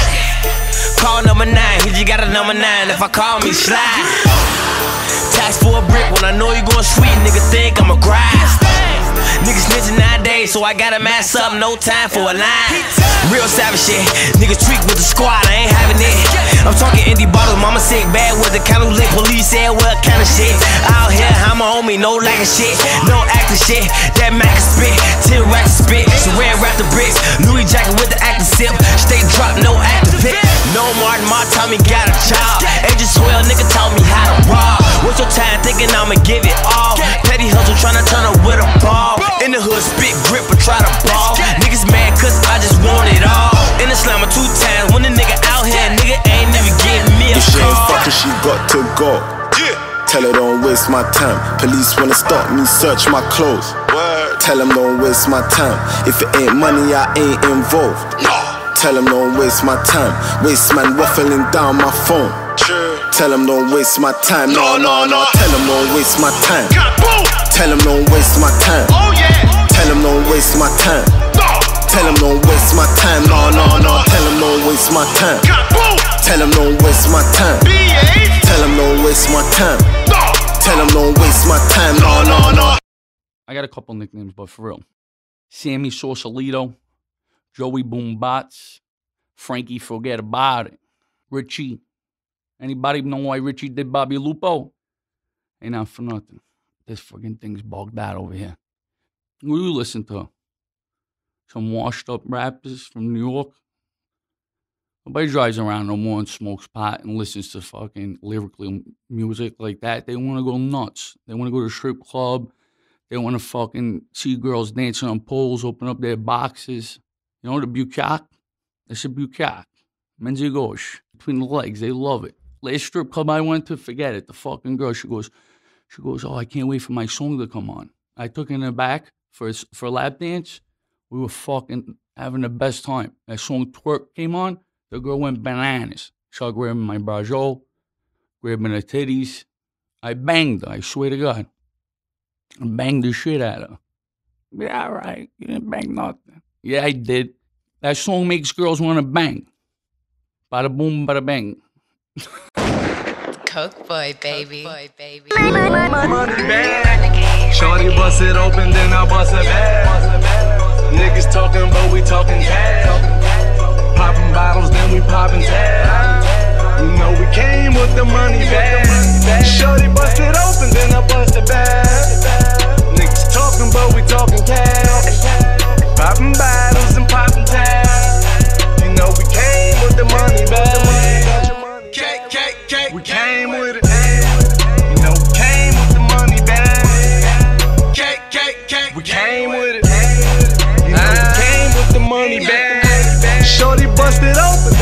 call number 9, cause you got a number 9. If I call me slide, tax for a brick when I know you going sweet, nigga think I'ma grind. Niggas snitching nowadays, so I gotta mass up, no time for a line. Real savage shit, niggas tweak with the squad, I ain't having it. I'm talking indie bottles, mama sick, bad with the kind of lick. Police said what kind of shit. Out here, I'm a homie, no lack of shit, no acting shit. That Mac spit, 10 racks spit, Saran wrap the bricks, Louis jacket with the acting sip, stay drop, no acting pick. No Martin, my Tommy got a job. Angel Swell, nigga taught me how to rob. What's your time thinking I'ma give it all? Petty hustle tryna turn up with a ball. In the hood, spit grip or try to ball. Niggas mad cause I just want it all. In the slammer 2 times, when the nigga out here, nigga ain't never give me a call. If she ain't fucking, she got to go. Tell her don't waste my time. Police wanna stop me, search my clothes. Tell them don't waste my time. If it ain't money, I ain't involved. Tell them don't waste my time. Waste man waffling down my phone. Tell them don't waste my time. No. Tell them don't waste my time. Tell them don't waste my time. Tell them don't waste my time. Tell them don't waste my time. No. Tell them don't waste my time. Tell them don't waste my time. Tell them don't waste my time. Tell them don't waste my time. No. I got a couple nicknames, but for real. Sammy Sausalito, Joey Boombots, Frankie Forget About It, Richie. Anybody know why Richie did Bobby Lupo? Ain't not for nothing. This fucking thing's bogged out over here. Who do you listen to? Some washed up rappers from New York? Nobody drives around no more and smokes pot and listens to fucking lyrical music like that. They want to go nuts. They want to go to a strip club. They want to fucking see girls dancing on poles, open up their boxes. You know the bukkake? It's a bukkake. Men's gauche. Between the legs. They love it. Last strip club I went to, forget it. The fucking girl, she goes, oh, I can't wait for my song to come on. I took her in the back for a lap dance. We were fucking having the best time. That song Twerk came on. The girl went bananas. Started grabbing my brajol, grabbing her titties. I banged her, I swear to God. I banged the shit out of her. Yeah, all right. You didn't bang nothing. Yeah, I did. That song makes girls want to bang. Bada boom, bada bang. Coke boy, baby. Shorty bust it open, then I bust it back. Niggas talking, but we talking cash. Popping bottles, then we popping tabs. You know we came with the money back. Shorty bust it open, then I bust it back. Niggas talking, but we talking cash. Popping bottles and popping tabs. You know we came with the money.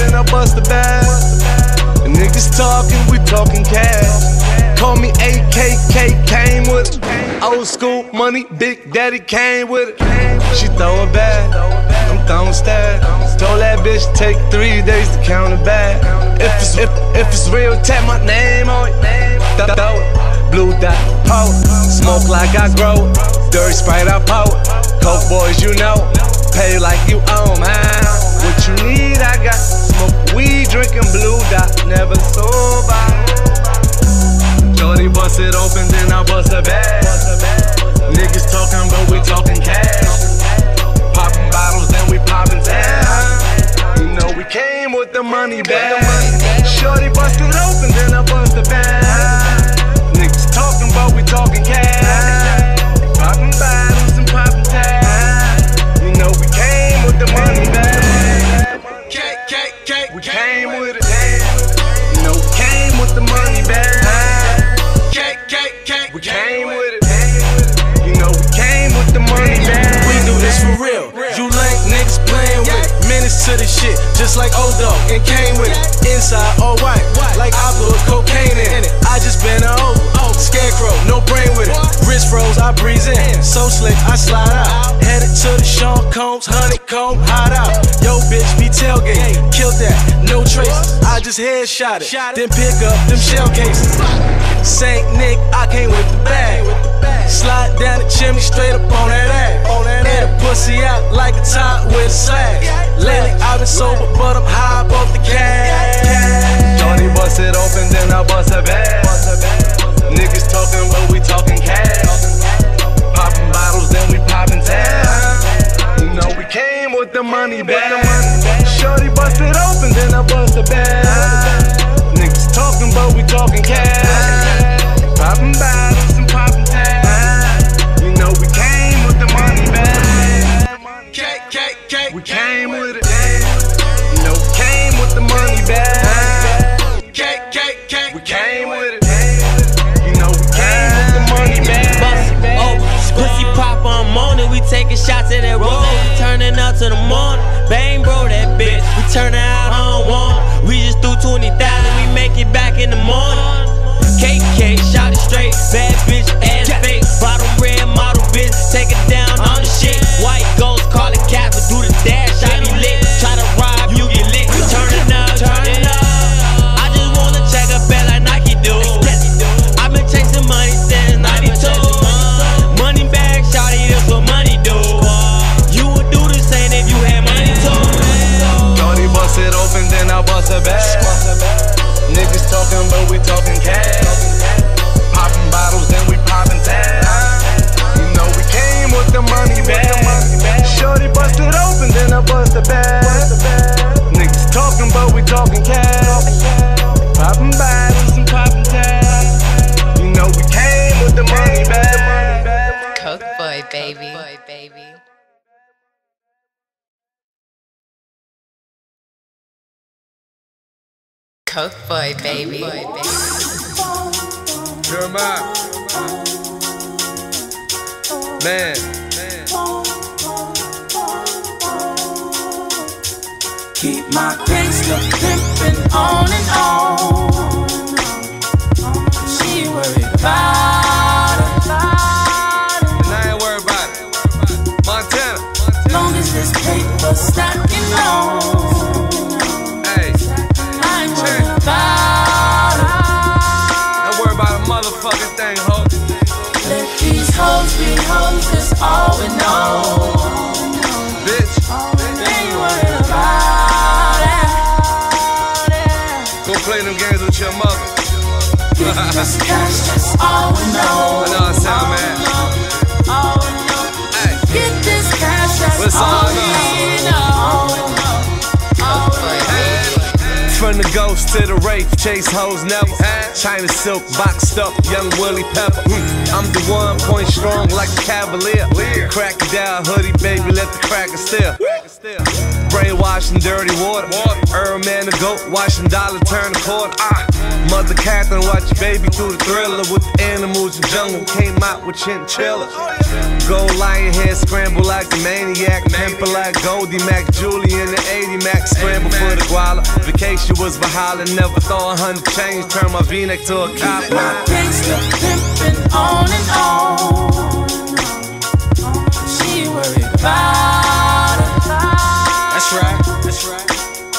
then I bust a bag. And niggas talking, we talking cash. Call me AKK, came with it. Old school money, Big Daddy came with it. She throw it back, I'm throwing stack. Told that bitch take 3 days to count it back. If it's real, tap my name on it. Throw it, blue dot, power. Smoke like I grow it. Dirty Sprite, I pour it. Coke boys, you know, pay like you own, man. What you need, I got. Smoke weed, drinking blue dot, never sober. Shorty bust it open, then I bust a bag. Niggas talking, but we talking cash. Popping bottles, then we popping tabs. You know we came with the money bag. Shorty bust it open, then I bust a bag. Niggas talking, but we talking cash. Popping bottles and popping tabs. You know we came with the money bag. We came with it. You know we came with the money bag. We came with it. You know we came with the money bag. We do this for real. You lame niggas playing with it. Minutes to the shit, just like O-Dog and came with it. Inside all white, like I put cocaine in it. I just been over. Scarecrow, no brain with it. Wrist froze, I breeze in. So slick, I slide out. Headed to the Sean Combs, honeycomb, hot out. Yo, bitch, be tailgate. Killed that, no traces. I just headshot it, then pick up them shell cases. Saint Nick, I came with the bag. Slide down the chimney, straight up on that ass. And the pussy out like a top with a slash. Lately, I've been sober, but I'm high above the cash. Shorty bust it open, then I bust a bag. Niggas talking, but we talking cash. Popping bottles, then we popping tabs. You know we came with the money bag. Shorty bust it open, then I bust a bag. Niggas talking, but we talking cash. Popping bottles and popping tabs. You know we came with the money bag. We came with it. You know we came with the money bag. We came with it. You know we came with the money bag. Oh, pussy pop on morning, we taking shots at that road. We turning up to the morning, bang bro that bitch. We turning out on one. We just threw 20,000, we make it back in the morning. KK, shot it straight, bad bitch, ass fake. Bottom red model bitch, take it down on the shit. White ghost, call it cat, but do the dash, I be lit. Try to rob, you get lit. Turning up, turning up. I just wanna check a bag like Nike do. I've been chasing money since 92. Money bag, shawty, that's what money do. You would do the same if you had money too. Shorty bust it open, then I bust a bag. Niggas talking, but we talking cash. Popping bottles, then we popping tabs. You know we came with the money bag. Shorty bust it open, then I bust a bag. Niggas talking, but we talking cash. Popping bottles and popping tabs. You know we came with the money bag. Coke boy, baby. Coke boy, baby. Jeremiah. Man. Keep my gangster pimpin' on and on. She worried about it. And I ain't worried about it. Montana. Long as this paper stacking on. Don't worry about a motherfucking thing, ho. Let these hoes be hoes, that's all we know. Bitch, ain't worried about it. Go play them games with your mother. Get this cash, that's all we know. I know I sound mad. Hey. Get this cash, that's all we know. From the ghost to the wraith, chase hoes never. China silk, boxed up, young Willie Pepper. I'm the one, point strong like a cavalier. Crack it down, hoodie, baby, let the cracker steal. brainwashed in dirty water. Earl man the goat, watching dollar turn a quarter. Mother Catherine watch your baby through the thriller with the animals in jungle. Came out with chinchillas. Gold lion head scramble like the maniac. Pimple like Goldie Mac, Julie in the 80 Mac. Scramble for the guala. Vacation was Valhalla. Never thought 100 change. Turn my V-neck to a cop. Gangsta pimpin' on and on. She worried about it. That's right, that's right.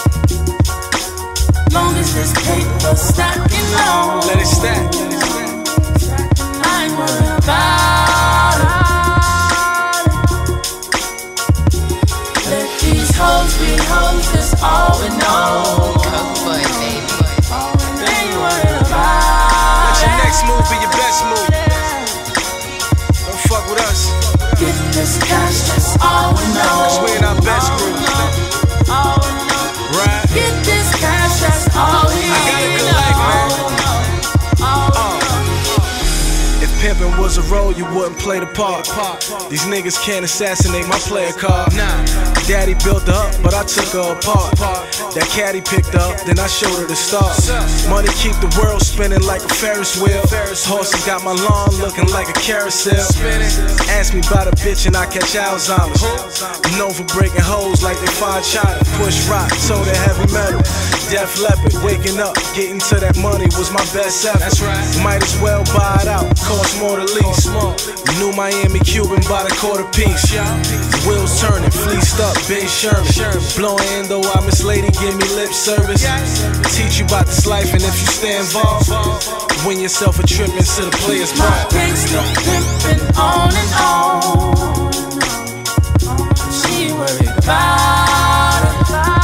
Long as this paper stacking low, let it stack. I ain't worried about it. Let these hoes be hoes, that's all we know. Coke boy, baby. They ain't worried about Let your next move be your best move. Don't fuck with us. Get this cash, that's all we know. Cause we in our best group. All we know. Right. Get this cash, that's all we know. I got a good life, man. If pimpin' was a role, you wouldn't play the part. These niggas can't assassinate my player card. Daddy built her up, but I took her apart. That caddy picked up, then I showed her the stars. Money keep the world spinning like a Ferris wheel. Horses got my lawn looking like a carousel. Ask me about a bitch and I catch Alzheimer's. I'm known for breaking hoes like they find China. Push rock, told her heavy metal. Def Leppard, waking up, getting to that money was my best effort. That's right. Might as well buy it out, cost more to lease. New Miami Cuban by the quarter piece. Wheels turning, fleeced up, Ben Sherman. Blowing endo, I Miss Lady, give me lip service. Teach you about this life, and if you stay involved, win yourself a trip into the players' My park. gangsta pimpin' on and on. She worried about it.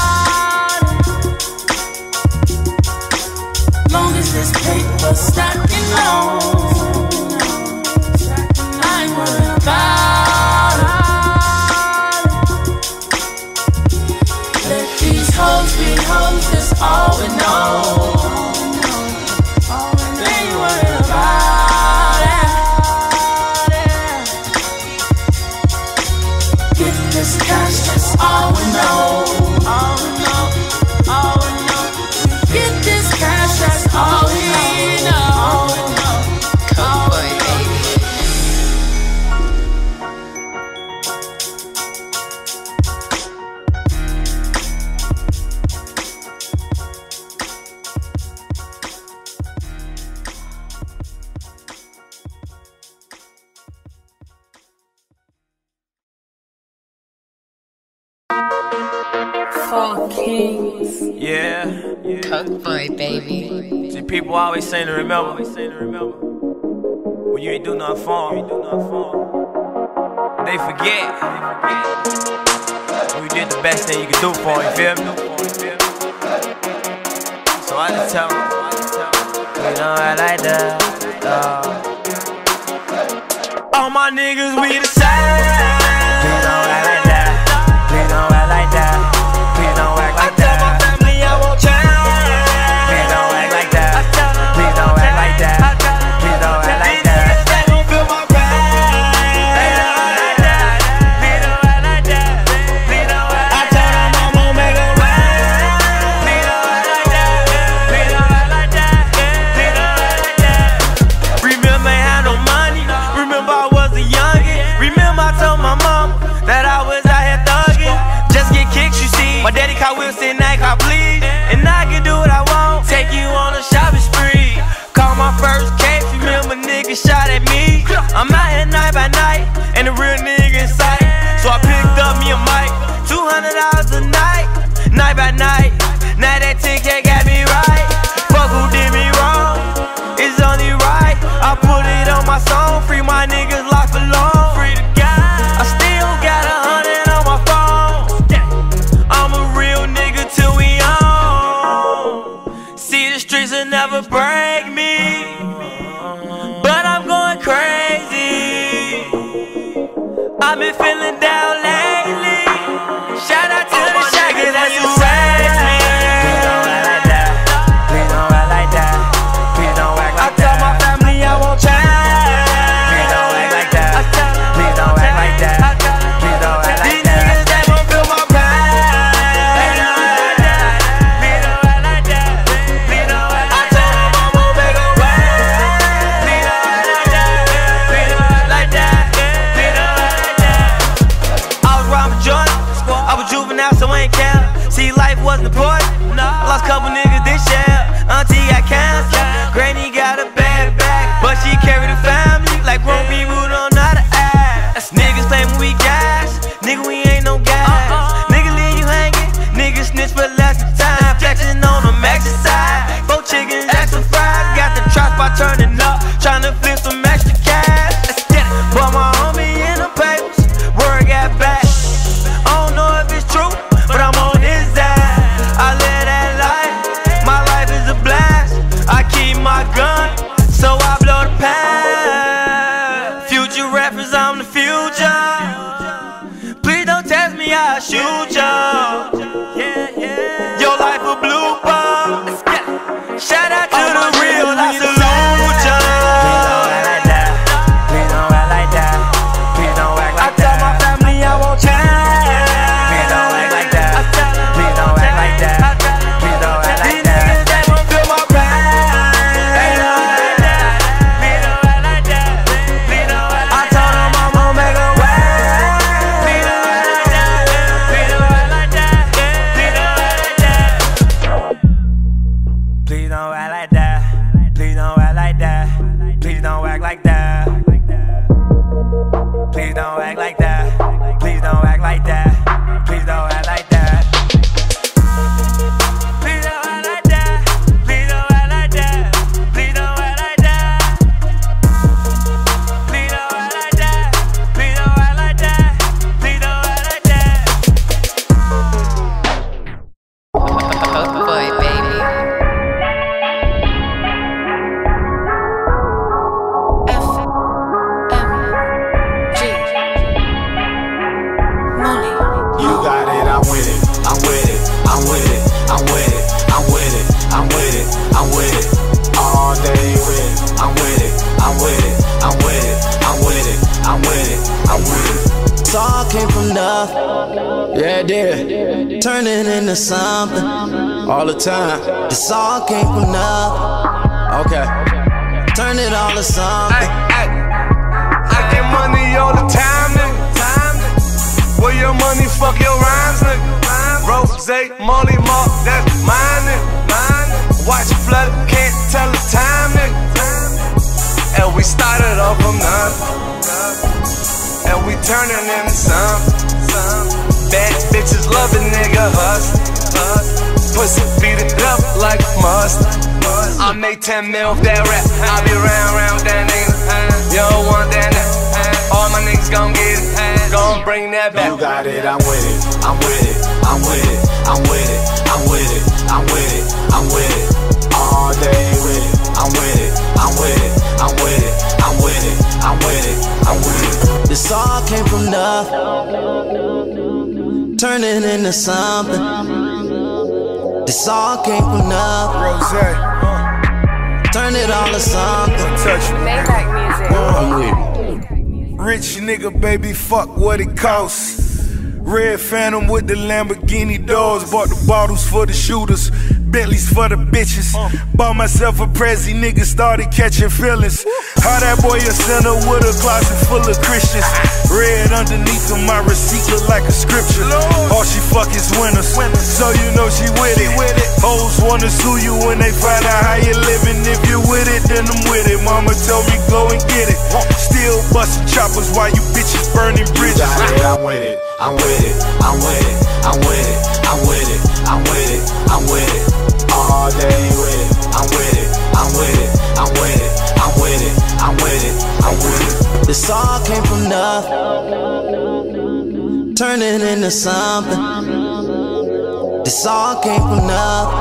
Long as this paper stacking low, I ain't worried about it. Let these hoes be hoes, that's all we know. They ain't worried about it. Get this cash, that's all we know. All we know, all we know. Get this cash, that's all we know. Coke boy, baby. Fuck kings. Yeah. Coke boy, baby. See, people always saying to remember when you ain't do nothing for them. But they forget when you did the best thing you could do for them, you feel me? So I just tell them, we don't act like that, all my niggas, we the same. We don't act like that. We don't act like that. We don't act like that. I tell my family I won't change. We don't act like that. We don't act like that. We don't act like that. They don't feel my pain. They don't act like that. We don't act like that. We don't act like that. I tell them I'm gon' make it rain. We don't act like that. We don't act like that. We don't act like that. Remember I had no money. Remember I was a youngin'. Remember I told my mama that I was out here thuggin'. Just get kicks, you see. My daddy caught Wilson, I caught bleed. And I can do what I want. Take you on a shopping spree. Call my first case. Remember niggas shot at me. I'm out here night by night. And the real nigga in sight. So I picked up me a mic. $200 a night. Night by night. Now that 10K got me right. Fuck who did me wrong. It's only right. I put it on my song. Free my niggas locked for long. Free the guy. I still got 100 on my phone. I'm a real nigga till we on. See, the streets will never break me, but I'm going crazy. I've been feeling down lately. Shout out to the shackers that you raised me. We don't act like that. We don't act like that. We don't act like that. I tell my family I won't change. We don't act like that. We don't act like that. We don't act like that. These niggas, they won't feel my pain. Yeah, it did. Turn it into something all the time. This all came from nothing. Okay. Turn it all to something. I get money all the time, nigga. Where your money, fuck your rhymes, nigga. Rose, Molly, Mark, that's mine, nigga. Watch it flood, can't tell the time, nigga. And we started off from nothing. And we turning into something. Bad bitches love a nigga hustle. Pussy beat it up like mustard. I make 10 mil off that rap. I be round with that nigga. You don't want that nigga. All my niggas gon' get it. Gon' bring that back. You got it, I'm with it. I'm with it. I'm with it. I'm with it. I'm with it. I'm with it. I'm with it. All day with it. I'm with it. I'm with it. I'm with it. I'm with it. I'm with it. I'm with it. This all came from nothing. Turn it into something. This all came from nothing. Rose. Turn it all to something. Touch me. Maybach music. I'm with it. Rich nigga, baby, fuck what it costs. Red Phantom with the Lamborghini doors. Bought the bottles for the shooters, Bentleys for the bitches. Bought myself a Prezi, nigga started catching feelings. How that boy a sinner with a closet full of Christians. Red underneath of my receipt look like a scripture. All she fuck is winners, so you know she with it. Hoes wanna sue you when they find out how you living. If you with it, then I'm with it. Mama told me go and get it. Still busting choppers while you bitches burning bridges. I'm with it. I'm with it. I'm with it. I'm with it. I'm with it. I'm with it. I'm with it. All day with it. I'm with it. I'm with it. I'm with it. I'm with it. I'm with it. I'm with it. This all came from nothing. Turn it into something. This all came from nothing.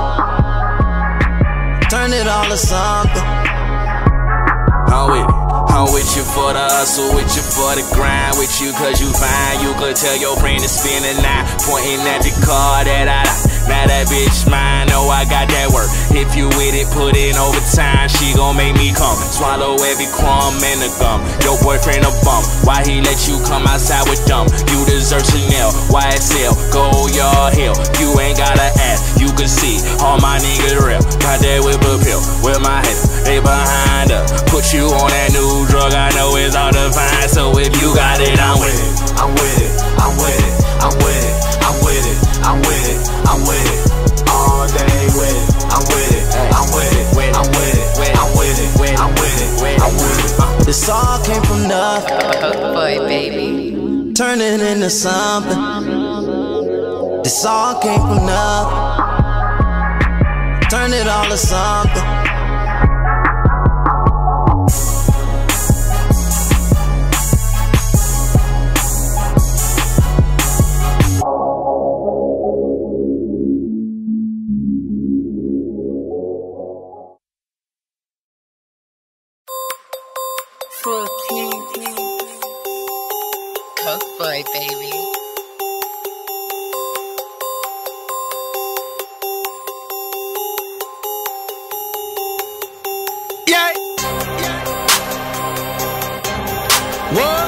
Turn it all to something. I'm with it. I'm with you for the hustle, with you for the grind, with you cause you fine. You could tell your friend to spin a nine, pointing at the car that I like. Now that bitch mine, know I got that work. If you with it, put in overtime, she gon' make me come. Swallow every crumb and the gum. Your boyfriend a bum, why he let you come outside with dumb? You deserve Chanel, YSL, go your hell. You ain't gotta ask, you can see all my niggas real. Got that whip appeal, with my head, they behind her. Put you on that new drug, I know it's hard to find. So if you got it, I'm with it. I'm with it. I'm with it. I'm with it. I'm with it. I'm with it. I'm with it. All day with it. I'm with it. I'm with it. I'm with it. I'm with it. I'm with it. I'm with it. This all came from nothing. Oh boy, baby. Turn it into something. This all came from nothing. Turn it all to something. Coke boy, baby. Yeah. What?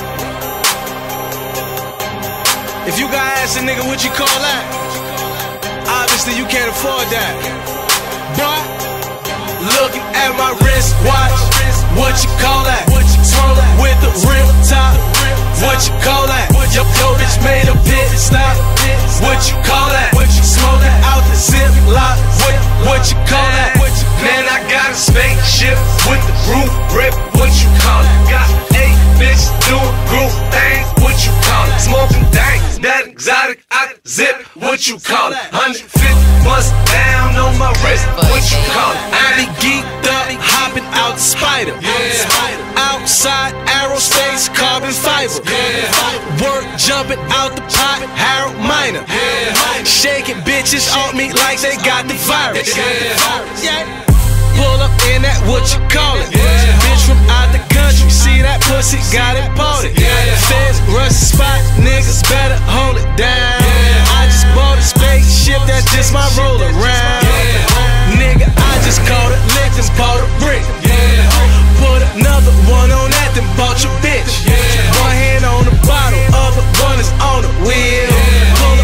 If you gotta ask a nigga what you call that, obviously you can't afford that. But looking at my wristwatch, what you call that? Swirling with the rim top, what you call that? Yo bitch made a pit stop, what you call that? Smoking out the Ziploc, what you call that? Man, I got a spaceship with the roof rip, what you call it? Got 8 bitches doing group things, what you call it? Smoking things, that exotic, I zip, what you call it? 150 bust down on my wrist, what you call it? I be geeked up, hopping out the spider. Outside aerospace, carbon fiber. Work jumping out the pot, Harold Miner. Shaking bitches off me like they got the virus. Pull up in that, what you call it? Bitch from out the country, see that pussy, got imported. Feds rush the spot, niggas better hold it down. I just bought a spaceship, that's just my roll around. Nigga, I just caught it, licked and bought a brick. Put another one on that, then bought your bitch. One hand on the bottle, other one is on the wheel. Pull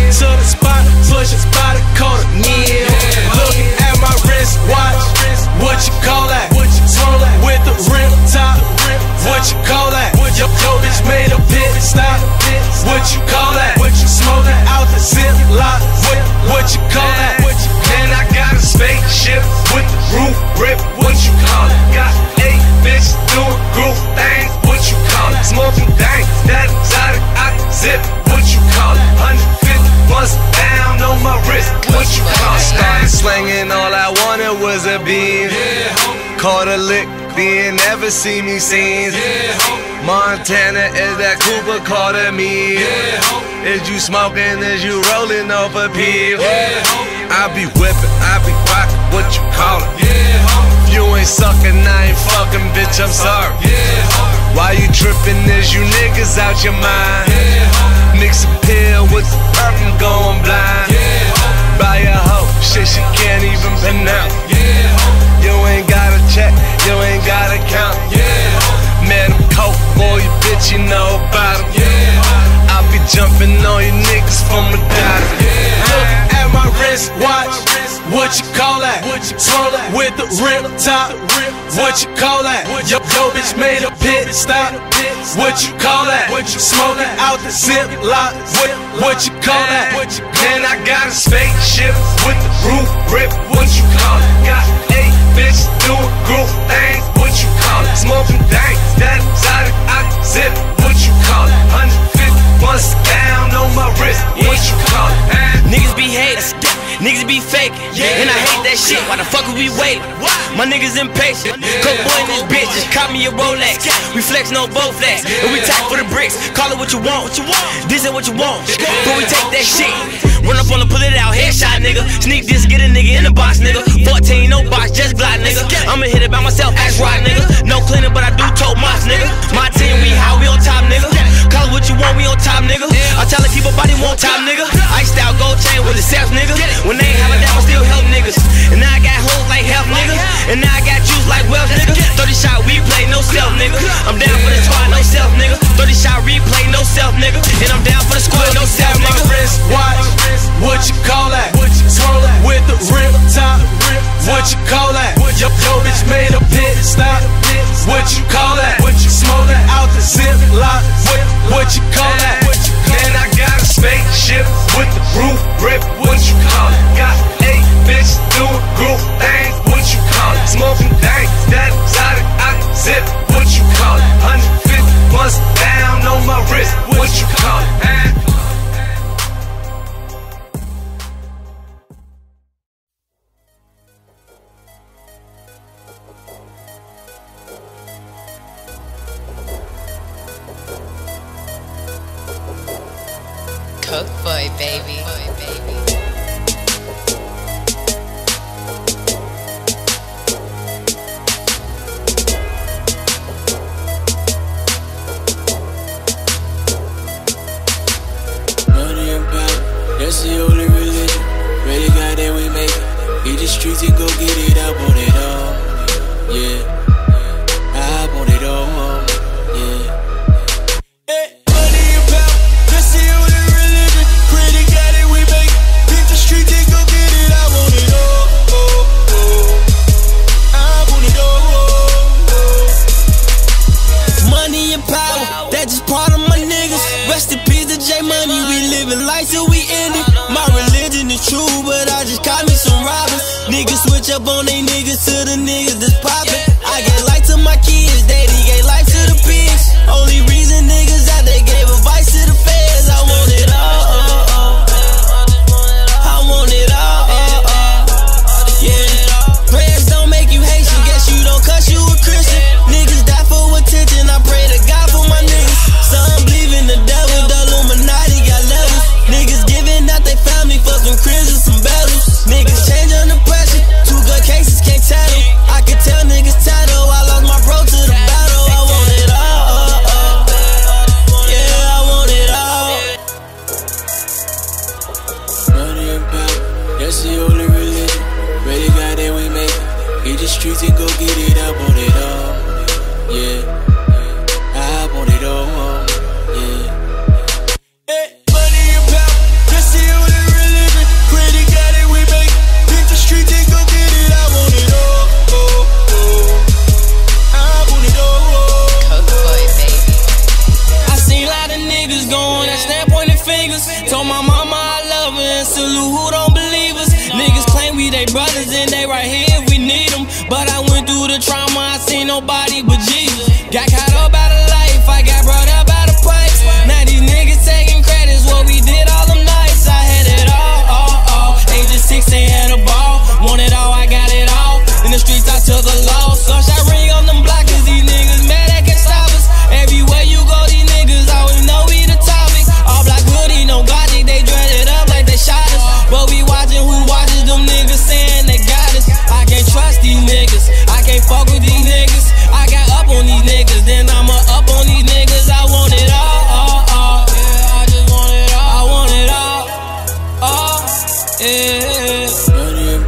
caught a lick, didn't ever see me scenes. Montana is that Cooper Carter me. Is you smoking, is you rolling off a pill? I be whipping, I be rocking, what you call it? You ain't sucking, I ain't fucking, bitch, I'm sorry. Why you tripping, is you niggas out your mind? Mix a pill with the perk and going blind. Buy a hoe, shit she can't even pronounce. You ain't gotta check, you ain't gotta count. Man, I'm coke, boy, you bitch, you know about him. I be jumping on you niggas from a dime. Look at my wrist watch, what you call that? Swirl with the rim top, what you call that? Yo bitch made a pit stop, what you call that? Smoking out the zip lock, what you call that? Man, I got a spaceship with the roof rip, what you call it? Got 8 bitches doing group things, what you call it? Smoking dank, that exotic, I zip, what you call it? 150 bust down on my wrist, what you call it? Niggas be haters, niggas be fake, and I hate that shit. Why the fuck would we wait? My niggas impatient. Coke boy and this bitch just caught me a Rolex. We flex no Bowflex, and we tack for the bricks. Call it what you want. This ain't what you want. Before we take that shit, run up on the pull it out, headshot nigga. Sneak this, get a nigga in the box nigga. 14 no box, just Glock nigga. I'ma hit it by myself, ass rock nigga. No cleaner, but I do tote mops nigga. My team, we high, we on top nigga. Call it what you want, we on top nigga. I tell it keep a body on top nigga. Iced out gold chain with the self nigga. When they ain't have a damn, I still help niggas. And now I got hoes like health nigga. And now I got juice like wealth nigga. 30 shot replay, no self nigga. I'm down for the squad, no self nigga. 30 shot replay, no self nigga. And I'm down for the squad, no self nigga. My wrist watch, what you call that? Swirl with the rim top, what you call that? Yo bitch made a pit stop, what you call that? Smoking out the zip lock, what you call that? Man, I got a spaceship with the roof rip, what you call it? Got 8 bitches doing group things, what you call it? Smoking dank, that exotic, I zip, what you call it? 150 bust down on my wrist, what you call it? Cook boy, baby. Money and power, that's the only religion. Really got that we make it. Hit the streets and go get it. I want it all. Yeah, I want it all. Yeah. Money and power, that's the only religion. Really got it we make it. Hit the streets and go get it. I want it all. I want it all. Money and power, that's just part of my niggas. Rest in peace to J Money. We living life till we end it. My religion is true, but I just caught me some robbers. Niggas switch up on they niggas to the niggas that's poppin'. I gave life to my kids, daddy gave life to the pigs. Only reason niggas out there gave advice to the feds. I want it all. I want it all. Yeah. Prayers don't make you Haitian. Guess you don't cuss, you a Christian. Niggas die for attention. I pray to God for my niggas. Some believe in the devil, the Illuminati got levels. Niggas giving out they family for some cribs and some bells. Niggas change under pressure. 2 good cases can't tell them. I can tell niggas title. I lost my bro to the battle. I want it all. Yeah, I want it all. Money and power, that's the only religion. Really got that we make it. Hit the streets and go get it. I want it all. Yeah, I want it all. Yeah. Money and power, that's the only religion. Really got it we make it. Hit the streets and go get it. I want it all. I want it all. Cook boy, baby. I seen a lot of niggas going and snap pointing fingers. Told my mama I love her and salute who don't believe us. Niggas claim we they brothers and they right here if we need them. But I went through the trauma, I seen nobody but Jesus. Got caught up out of life, I got brought up out of pipes. Now these niggas taking credits, what we did all them nights. I had it all. Age of 16 had a ball, want it all, I got it all. In the streets I took a loss,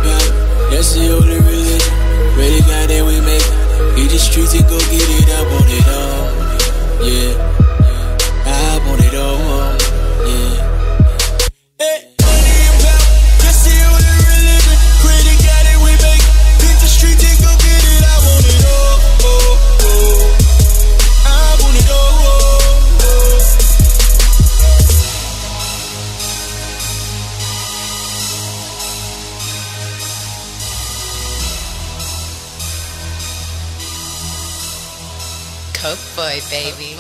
power, that's the only religion. Really got that we make it. Hit the streets and go get it. I want it all. Yeah, I want it all. Yeah. Hey, money and power, that's the only religion. Really got it we make it. Hit the streets and go get it. I want it all. I want it all. Coke boy, baby.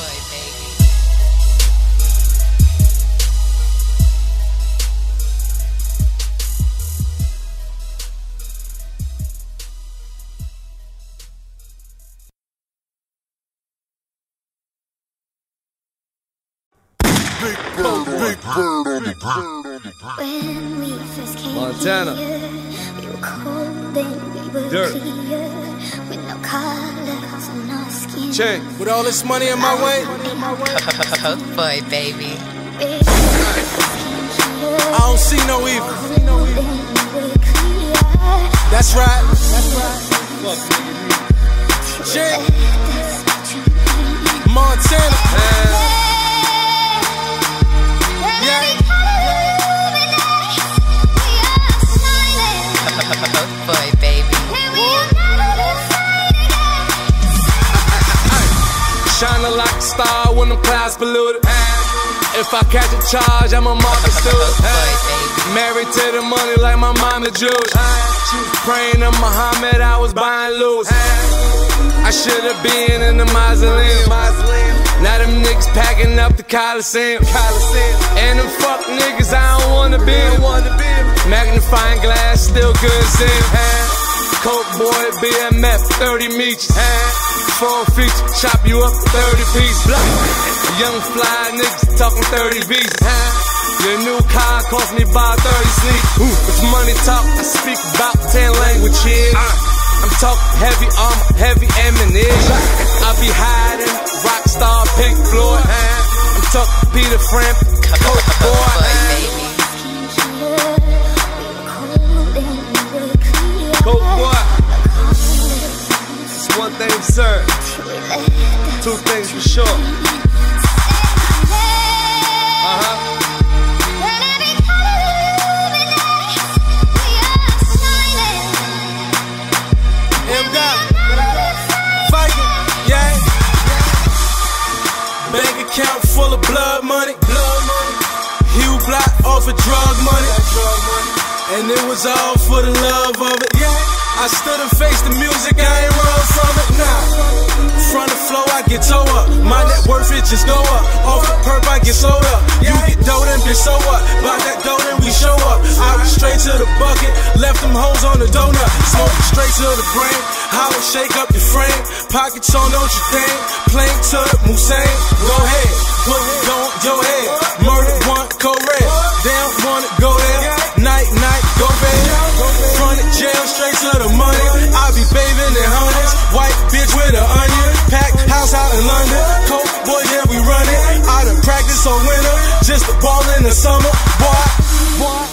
Big bird on the When we first came Montana. here, we were cold and we were Dirt. clear, with no colors on our skin. Check. With all this money in my way, Coke boy, baby. I don't see no evil. That's right. Check. Montana. Boy, baby. Shining like a star when the clouds polluted. If I catch a charge, I'm a market student. Married to the money like my mama Jewish. She was praying to Muhammad, I was buying loose. I should have been in the mausoleum. Now them niggas packing up the Coliseum. And them fuck niggas I don't wanna be. Magnifying glass, still good seeing. Coke boy, BMF, 30 meets. 4 feature, chop you up 30 pieces. Young fly niggas talking 30 beats. Your new car cost me about 30 sleep. With money talk, I speak about 10 languages. I'm talking heavy armor, heavy ammunition. I be hiding, rockstar Pink Floyd. I'm talking Peter Frampton, Coke boy. Coke boy. It's one thing for certain, 2 things for sure. Bank account full of blood money. Hugh Block off of drug money. And it was all for the love of it. I stood and faced the music, I ain't run from it. Nah. Front of flow, I get toe up. My net worth, it just go up. Off the perp, I get sold up. You get dough, then bitch, so what? By that dough, then we show up. I was straight to the bucket, left them hoes on the donut. Smoking straight to the brain. How it shake up your frame. Pockets on, don't you think? Plain to the Musain. Go ahead, put it on your head. Murder one, code red. They don't wanna go there. Night, night, go bed. Front of jail, straight to the money. I be bathing in hundreds. White bitch with an onion. Packed house out in London. Coke boy, yeah, we run it. I done practice on winter. Just a ball in the summer. Boy.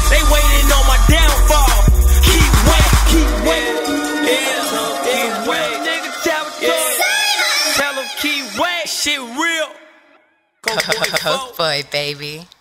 Keep waiting. Key West, shit real. Coke boy, baby.